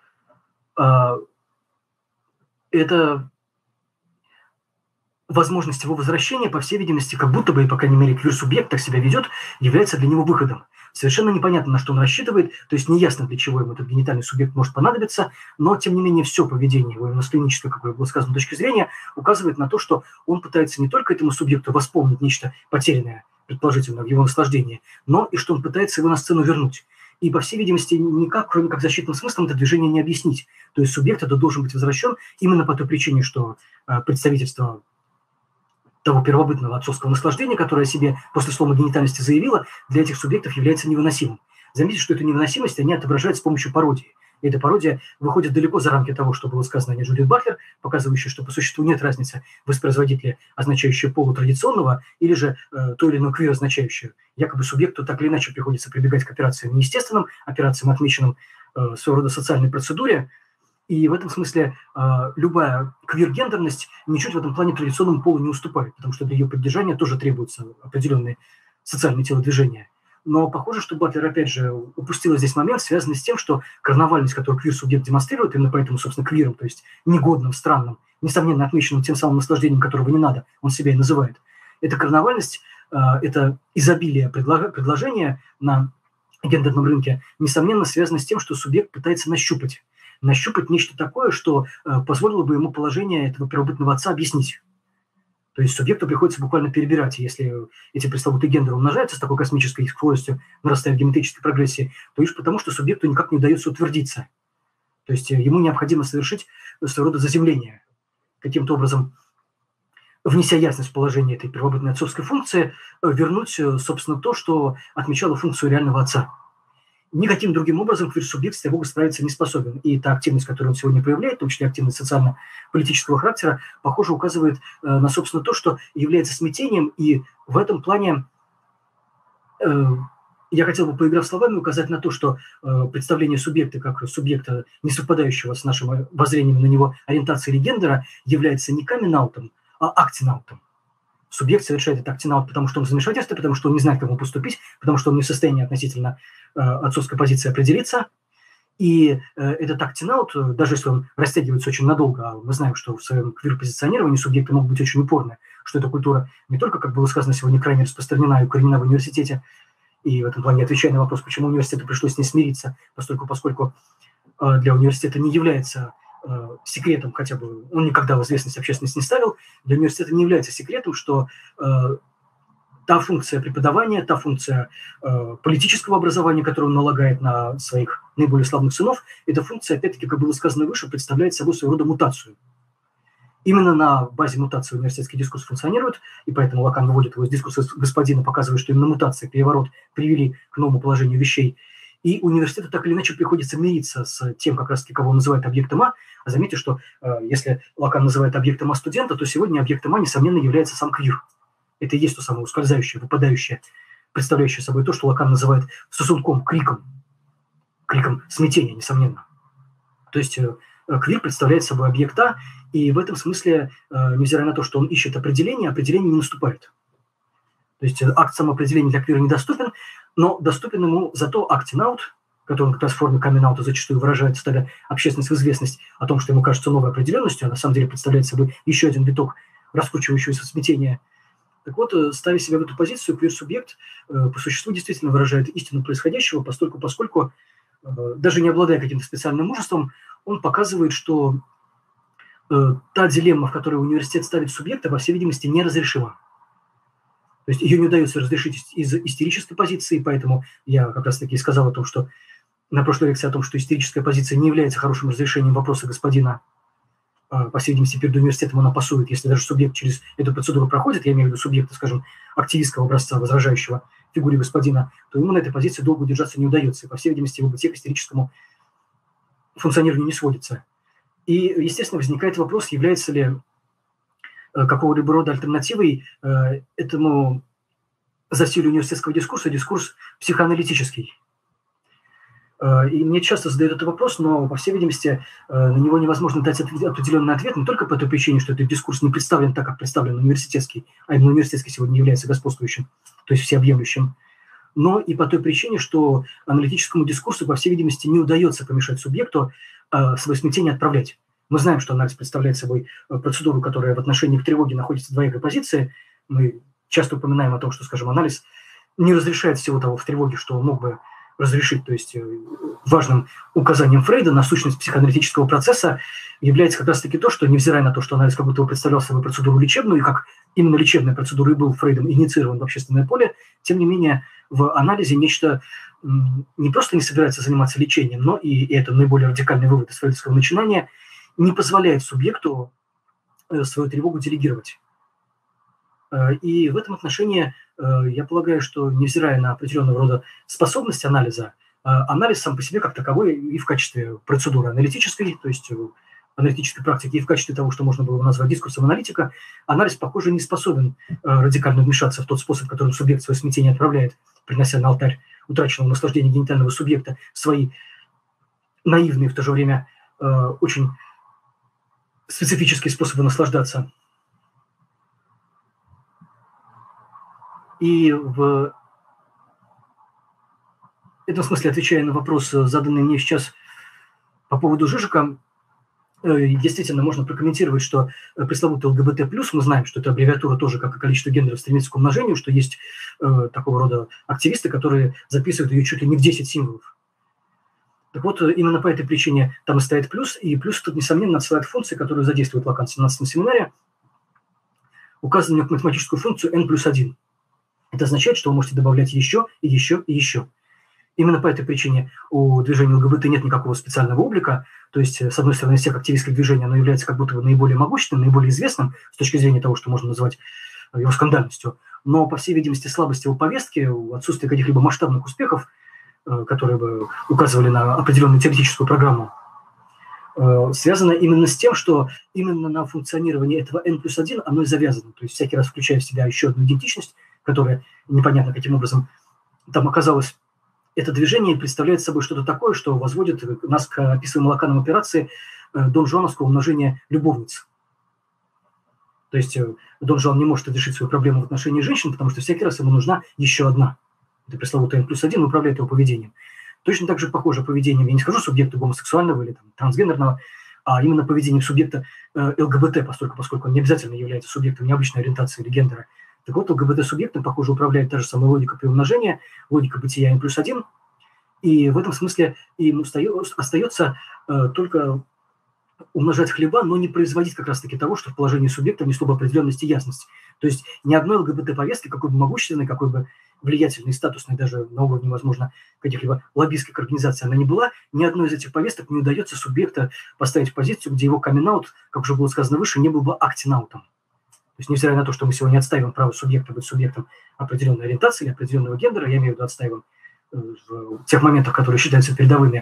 Это возможность его возвращения, по всей видимости, как будто бы, и, по крайней мере, квир-субъект так себя ведет, является для него выходом. Совершенно непонятно, на что он рассчитывает, то есть неясно, для чего ему этот генитальный субъект может понадобиться, но, тем не менее, все поведение его, именно с клинической, как было сказано, точки зрения, указывает на то, что он пытается не только этому субъекту восполнить нечто потерянное, предположительно, в его наслаждении, но и что он пытается его на сцену вернуть. И, по всей видимости, никак, кроме как защитным смыслом, это движение не объяснить. То есть субъект это должен быть возвращен именно по той причине, что э, представительство того первобытного отцовского наслаждения, которое о себе после слома генитальности заявило, для этих субъектов является невыносимым. Заметьте, что эту невыносимость они отображают с помощью пародии. И эта пародия выходит далеко за рамки того, что было сказано о ней Джудит Батлер, показывающей, что по существу нет разницы, воспроизводить ли означающее полу традиционного или же э, то или иное квир означающее. Якобы субъекту так или иначе приходится прибегать к операциям неестественным, операциям, отмеченным э, своего рода социальной процедуре. И в этом смысле э, любая квир-гендерность ничуть в этом плане традиционному полу не уступает, потому что для ее поддержания тоже требуются определенные социальные телодвижения. Но похоже, что Батлер, опять же, упустила здесь момент, связанный с тем, что карнавальность, которую квир-субъект демонстрирует, именно поэтому, собственно, квиром, то есть негодным, странным, несомненно отмеченным тем самым наслаждением, которого не надо, он себя и называет. Эта карнавальность, э, это изобилие предло- предложения на гендерном рынке, несомненно, связано с тем, что субъект пытается нащупать. Нащупать нечто такое, что э, позволило бы ему положение этого первобытного отца объяснить. То есть субъекту приходится буквально перебирать. Если эти пресловутые гендеры умножаются с такой космической скоростью, нарастая в геометрической прогрессии, то лишь потому, что субъекту никак не удается утвердиться. То есть ему необходимо совершить своего рода заземление. Каким-то образом, внеся ясность в положение этой первобытной отцовской функции, вернуть, собственно, то, что отмечало функцию реального отца. Никаким другим образом квир-субъект с тревогой справиться не способен. И та активность, которую он сегодня проявляет, в том числе активность социально-политического характера, похоже, указывает э, на, собственно, то, что является смятением. И в этом плане э, я хотел бы, поиграв словами, указать на то, что э, представление субъекта как субъекта, не совпадающего с нашим воззрением на него ориентации или гендера, является не камин-аутом, а актин-аутом. Субъект совершает этот актин-аут, потому что он в замешательстве, потому что он не знает, как ему поступить, потому что он не в состоянии относительно э, отцовской позиции определиться. И э, этот актин-аут, даже если он растягивается очень надолго, а мы знаем, что в своем квир-позиционировании субъекты могут быть очень упорны, что эта культура не только, как было сказано сегодня, крайне распространена и укоренена в университете, и в этом плане отвечая на вопрос, почему университету пришлось с ней смириться, поскольку, поскольку э, для университета не является секретом, хотя бы он никогда в известность общественности не ставил, для университета не является секретом, что э, та функция преподавания, та функция э, политического образования, которую он налагает на своих наиболее славных сынов, эта функция, опять-таки, как было сказано выше, представляет собой своего рода мутацию. Именно на базе мутации университетский дискурс функционирует, и поэтому Лакан выводит его из дискурса господина, показывая, что именно мутация, переворот привели к новому положению вещей. И университету так или иначе приходится мириться с тем, как раз-таки, кого он называет объектом А. А заметьте, что э, если Лакан называет объектом А студента, то сегодня объектом А, несомненно, является сам квир. Это и есть то самое ускользающее, выпадающее, представляющее собой то, что Лакан называет сосунком, криком, криком смятения, несомненно. То есть э, квир представляет собой объект А, и в этом смысле, э, невзирая на то, что он ищет определение, определение не наступает. То есть акт самоопределения для квира недоступен, но доступен ему зато актин-аут, который как раз в форме камин-аута зачастую выражает, ставя общественность в известность о том, что ему кажется новой определенностью, а на самом деле представляет собой еще один виток раскручивающегося смятения. Так вот, ставя себя в эту позицию, квир-субъект э, по существу действительно выражает истину происходящего, поскольку, поскольку э, даже не обладая каким-то специальным мужеством, он показывает, что э, та дилемма, в которой университет ставит субъекта, по всей видимости, неразрешима. То есть ее не удается разрешить из истерической позиции, поэтому я как раз-таки сказал о том, что на прошлой лекции о том, что истерическая позиция не является хорошим разрешением вопроса господина. По всей видимости, перед университетом она пасует. Если даже субъект через эту процедуру проходит, я имею в виду субъекта, скажем, активистского образца, возражающего фигуре господина, то ему на этой позиции долго удержаться не удается. И, по всей видимости, его бытие к истерическому функционированию не сводится. И, естественно, возникает вопрос, является ли какого-либо рода альтернативой э, этому засилию университетского дискурса дискурс психоаналитический. Э, и мне часто задают этот вопрос, но, по всей видимости, э, на него невозможно дать определенный ответ не только по той причине, что этот дискурс не представлен так, как представлен университетский, а именно университетский сегодня является господствующим, то есть всеобъемлющим, но и по той причине, что аналитическому дискурсу, по всей видимости, не удается помешать субъекту э, свое смятение отправлять. Мы знаем, что анализ представляет собой процедуру, которая в отношении к тревоге находится в двоякой позиции. Мы часто упоминаем о том, что, скажем, анализ не разрешает всего того в тревоге, что он мог бы разрешить. То есть важным указанием Фрейда на сущность психоаналитического процесса является как раз-таки то, что, невзирая на то, что анализ как будто бы представлял собой процедуру лечебную, и как именно лечебная процедура и был Фрейдом инициирован в общественное поле, тем не менее в анализе нечто не просто не собирается заниматься лечением, но и, и это наиболее радикальный вывод из фрейдовского начинания, не позволяет субъекту свою тревогу делегировать. И в этом отношении я полагаю, что, невзирая на определенного рода способность анализа, анализ сам по себе как таковой и в качестве процедуры аналитической, то есть аналитической практики, и в качестве того, что можно было бы назвать дискурсом аналитика, анализ, похоже, не способен радикально вмешаться в тот способ, которым субъект свое смятение отправляет, принося на алтарь утраченного наслаждения генитального субъекта свои наивные, в то же время очень специфические способы наслаждаться. И в этом смысле, отвечая на вопрос, заданный мне сейчас по поводу Жижика, Действительно, можно прокомментировать, что пресловутый ЛГБТ+, мы знаем, что это аббревиатура тоже, как и количество гендеров, стремится к умножению, что есть э, такого рода активисты, которые записывают ее чуть ли не в десять символов. Так вот, именно по этой причине там и стоит плюс, и плюс тут, несомненно, отсылает функции, которые задействует Лакан в семнадцатом семинаре, указанную математическую функцию n плюс один. Это означает, что вы можете добавлять еще, и еще, и еще. Именно по этой причине у движения ЛГБТ нет никакого специального облика. То есть, с одной стороны, из всех активистских движений оно является как будто бы наиболее могущественным, наиболее известным с точки зрения того, что можно назвать его скандальностью. Но, по всей видимости, слабость его повестки, отсутствие каких-либо масштабных успехов, которые бы указывали на определенную теоретическую программу, связано именно с тем, что именно на функционирование этого n плюс один оно и завязано. То есть всякий раз включая в себя еще одну идентичность, которая непонятно каким образом там оказалась. Это движение представляет собой что-то такое, что возводит нас к описываемой Лаканом операции Дон Жуановского умножения любовниц. То есть Дон Жуан не может решить свою проблему в отношении женщин, потому что всякий раз ему нужна еще одна. Это пресловутый n плюс один управляет его поведением. Точно так же похоже поведением, я не скажу субъекта гомосексуального или там, трансгендерного, а именно поведением субъекта э, ЛГБТ, поскольку, поскольку он не обязательно является субъектом необычной ориентации или гендера. Так вот, ЛГБТ-субъектом, похоже, управляет та же самая логика при умножении, логика бытия n плюс один, и в этом смысле им остается э, только умножать хлеба, но не производить как раз-таки того, что в положении субъекта несло бы определенность и ясность. То есть ни одной ЛГБТ-повестки, какой бы могущественной, какой бы влиятельной, статусной, даже на уровне, возможно, каких-либо лоббистских организаций она не была, ни одной из этих повесток не удается субъекта поставить в позицию, где его камин-аут, как уже было сказано выше, не был бы актин-аутом. То есть, невзирая на то, что мы сегодня отстаиваем право субъекта быть субъектом определенной ориентации или определенного гендера, я имею в виду отстаиваем в тех моментах, которые считаются передовыми,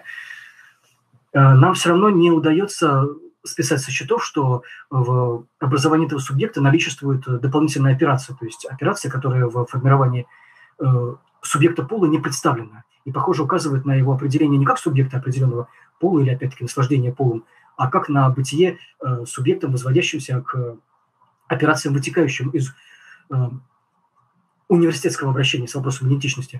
нам все равно не удается списать со счетов, что в образовании этого субъекта наличествует дополнительная операция, то есть операция, которая в формировании субъекта пола не представлена. И, похоже, указывает на его определение не как субъекта определенного пола или, опять-таки, наслаждения полом, а как на бытие субъектом, возводящимся к операциям, вытекающим из университетского обращения с вопросом идентичности.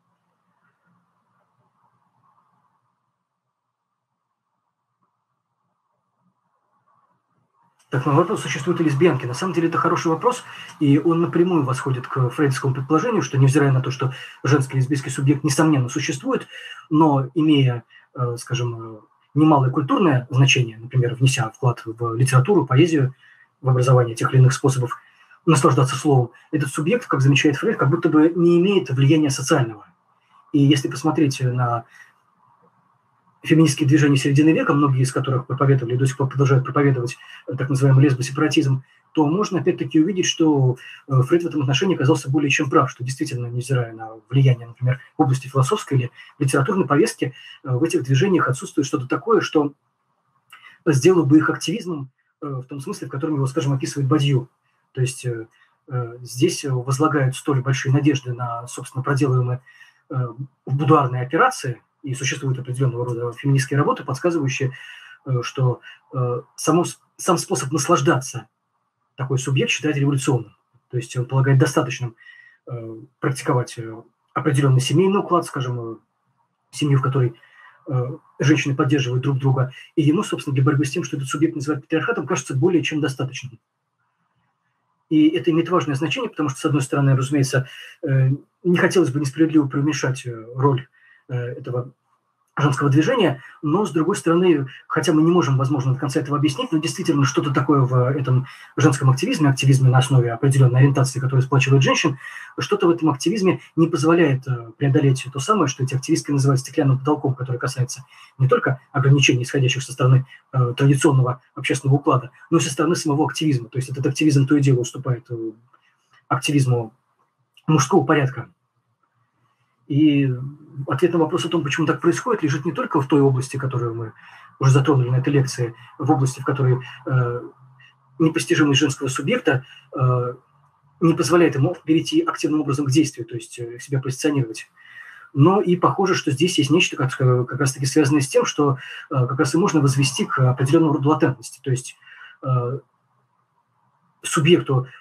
Так, на вопрос, существуют ли лесбиянки. На самом деле это хороший вопрос, и он напрямую восходит к фрейдскому предположению, что невзирая на то, что женский лесбийский субъект, несомненно, существует, но имея, скажем, немалое культурное значение, например, внеся вклад в литературу, поэзию, в образование тех или иных способов наслаждаться словом, этот субъект, как замечает Фрейд, как будто бы не имеет влияния социального. И если посмотреть на феминистские движения середины века, многие из которых проповедовали и до сих пор продолжают проповедовать так называемый лесбосепаратизм, то можно опять-таки увидеть, что Фрейд в этом отношении оказался более чем прав, что действительно, невзирая на влияние, например, в области философской или литературной повестки, в этих движениях отсутствует что-то такое, что сделало бы их активизмом в том смысле, в котором его, скажем, описывает Бадью. То есть здесь возлагают столь большие надежды на, собственно, проделываемые будуарные операции, и существуют определенного рода феминистские работы, подсказывающие, что само, сам способ наслаждаться такой субъект считает революционным. То есть он полагает достаточным практиковать определенный семейный уклад, скажем, семью, в которой женщины поддерживают друг друга, и ему, собственно, для борьбы с тем, что этот субъект называют патриархатом, кажется более чем достаточным. И это имеет важное значение, потому что, с одной стороны, разумеется, не хотелось бы несправедливо преуменьшать роль этого женского движения, но, с другой стороны, хотя мы не можем, возможно, до конца этого объяснить, но действительно что-то такое в этом женском активизме, активизме на основе определенной ориентации, которая сплачивает женщин, что-то в этом активизме не позволяет преодолеть то самое, что эти активистки называют стеклянным потолком, который касается не только ограничений, исходящих со стороны э, традиционного общественного уклада, но и со стороны самого активизма. То есть этот активизм то и дело уступает э, активизму мужского порядка. И ответ на вопрос о том, почему так происходит, лежит не только в той области, которую мы уже затронули на этой лекции, в области, в которой э, непостижимость женского субъекта э, не позволяет ему перейти активным образом к действию, то есть э, себя позиционировать. Но и похоже, что здесь есть нечто, как, как раз-таки связанное с тем, что э, как раз и можно возвести к определенному роду латентности. То есть э, субъекту,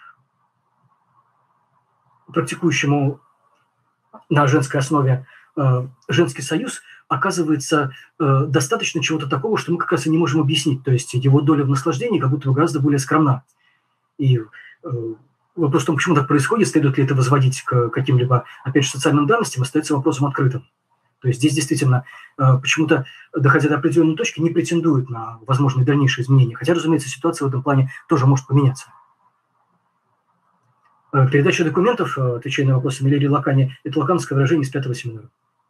практикующему на женской основе э, женский союз, оказывается э, достаточно чего-то такого, что мы как раз и не можем объяснить. То есть его доля в наслаждении как будто бы гораздо более скромна. И э, вопрос в том, почему так происходит, следует ли это возводить к каким-либо, опять же, социальным данностям, остается вопросом открытым. То есть здесь действительно э, почему-то, доходя до определенной точки, не претендует на возможные дальнейшие изменения. Хотя, разумеется, ситуация в этом плане тоже может поменяться. Э, передача документов, э, отвечая на вопросы Миллери Лакани, это лакановское выражение из пятого семинара.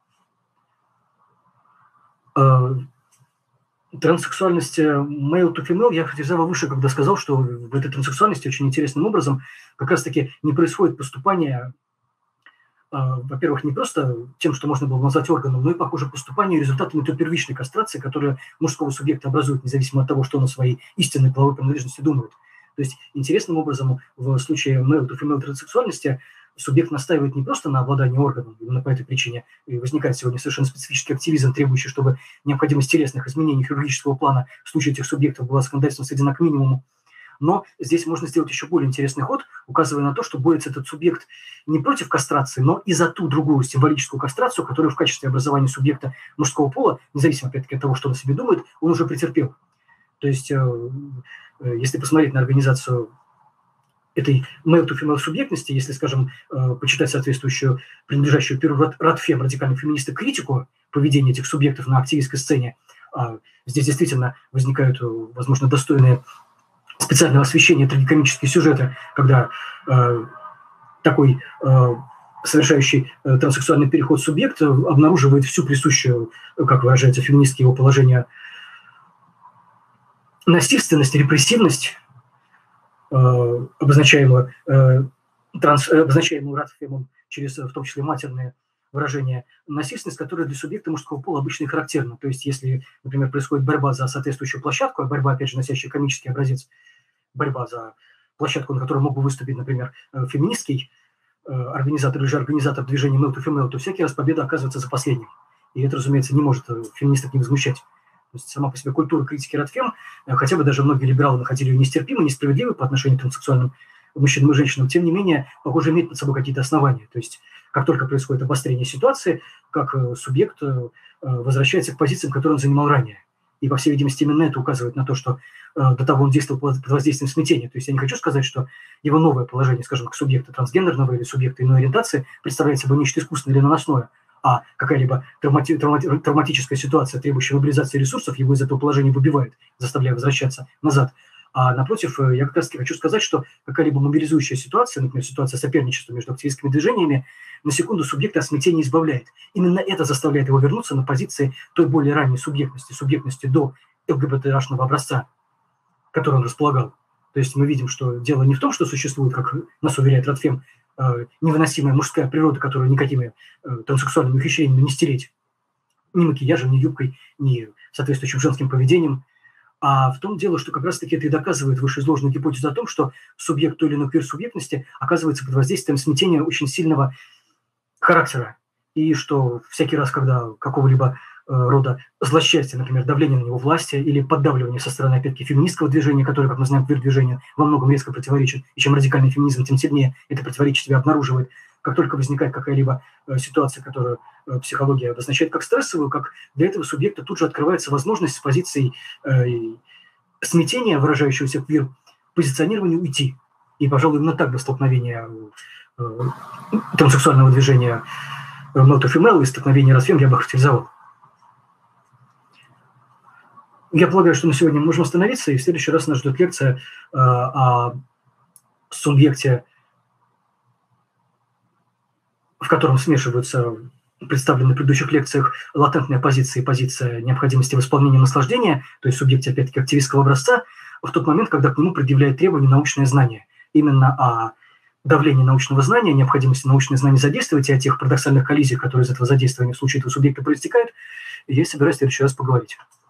Э, транссексуальность male to female я характеризовал выше, когда сказал, что в этой транссексуальности очень интересным образом как раз-таки не происходит поступание, во-первых, не просто тем, что можно было назвать органом, но и, похоже, поступание результатами той первичной кастрации, которая мужского субъекта образует, независимо от того, что он о своей истинной половой принадлежности думает. То есть интересным образом в случае male to female транссексуальности субъект настаивает не просто на обладании органом, именно по этой причине и возникает сегодня совершенно специфический активизм, требующий, чтобы необходимость телесных изменений хирургического плана в случае этих субъектов была законодательством сведена к минимуму. Но здесь можно сделать еще более интересный ход, указывая на то, что борется этот субъект не против кастрации, но и за ту другую символическую кастрацию, которую в качестве образования субъекта мужского пола, независимо опять-таки от того, что он о себе думает, он уже претерпел. То есть, если посмотреть на организацию этой male-to-female субъектности, если, скажем, почитать соответствующую, принадлежащую первую Радфем радикальных феминисток критику поведения этих субъектов на активистской сцене, здесь действительно возникают, возможно, достойные специального освещения трагикомические сюжеты, когда такой совершающий транссексуальный переход субъект обнаруживает всю присущую, как выражается феминистки, его положение, насильственность, репрессивность, обозначаемую, транс, обозначаемую Радфемом через, в том числе, матерные выражения, насильственность, которая для субъекта мужского пола обычно и характерна. То есть, если, например, происходит борьба за соответствующую площадку, а борьба, опять же, носящая комический образец, борьба за площадку, на которой мог бы выступить, например, феминистский организатор или же организатор движения male to female, то всякий раз победа оказывается за последним. И это, разумеется, не может феминисток не возмущать. То есть сама по себе культура критики Радфем, хотя бы даже многие либералы находили ее нестерпимой, несправедливой по отношению к транссексуальным мужчинам и женщинам, тем не менее, похоже, имеет под собой какие-то основания. То есть как только происходит обострение ситуации, как субъект возвращается к позициям, которые он занимал ранее. И, по всей видимости, именно это указывает на то, что до того он действовал под воздействием смятения. То есть я не хочу сказать, что его новое положение, скажем, как субъекта трансгендерного или субъекта иной ориентации представляет собой нечто искусственное или наносное, а какая-либо травмати- травмати- травматическая ситуация, требующая мобилизации ресурсов, его из этого положения выбивает, заставляя возвращаться назад. А напротив, я как раз-таки хочу сказать, что какая-либо мобилизующая ситуация, например, ситуация соперничества между активистскими движениями, на секунду субъекта от смятения избавляет. Именно это заставляет его вернуться на позиции той более ранней субъектности, субъектности до ЛГБТ-шного образца, который он располагал. То есть мы видим, что дело не в том, что существует, как нас уверяет Радфем, невыносимая мужская природа, которую никакими транссексуальными ухищрениями не стереть, ни макияжем, ни юбкой, ни соответствующим женским поведением. А в том дело, что как раз-таки это и доказывает вышеизложенную гипотезу о том, что субъект той или иной квир-субъектности оказывается под воздействием смятения очень сильного характера. И что всякий раз, когда какого-либо рода злосчастье, например, давление на него власти или поддавливание со стороны, опять-таки, феминистского движения, которое, как мы знаем, квир-движению во многом резко противоречит, и чем радикальный феминизм, тем сильнее это противоречие себя обнаруживает. Как только возникает какая-либо ситуация, которую психология обозначает как стрессовую, как для этого субъекта тут же открывается возможность с позицией э, смятения, выражающегося в квир, позиционированию уйти. И, пожалуй, именно так бы столкновение э, транссексуального движения male to female и столкновение Радфем я бы характеризовал. Я полагаю, что на сегодня мы можем остановиться, и в следующий раз нас ждет лекция э, о субъекте, в котором смешиваются представленные в предыдущих лекциях латентная позиция и позиция необходимости восполнения наслаждения, то есть субъекте, опять-таки, активистского образца, в тот момент, когда к нему предъявляет требование научное знание. Именно о давлении научного знания, необходимости научное знание задействовать и о тех парадоксальных коллизиях, которые из этого задействования в случае этого субъекта проистекают, я собираюсь в следующий раз поговорить.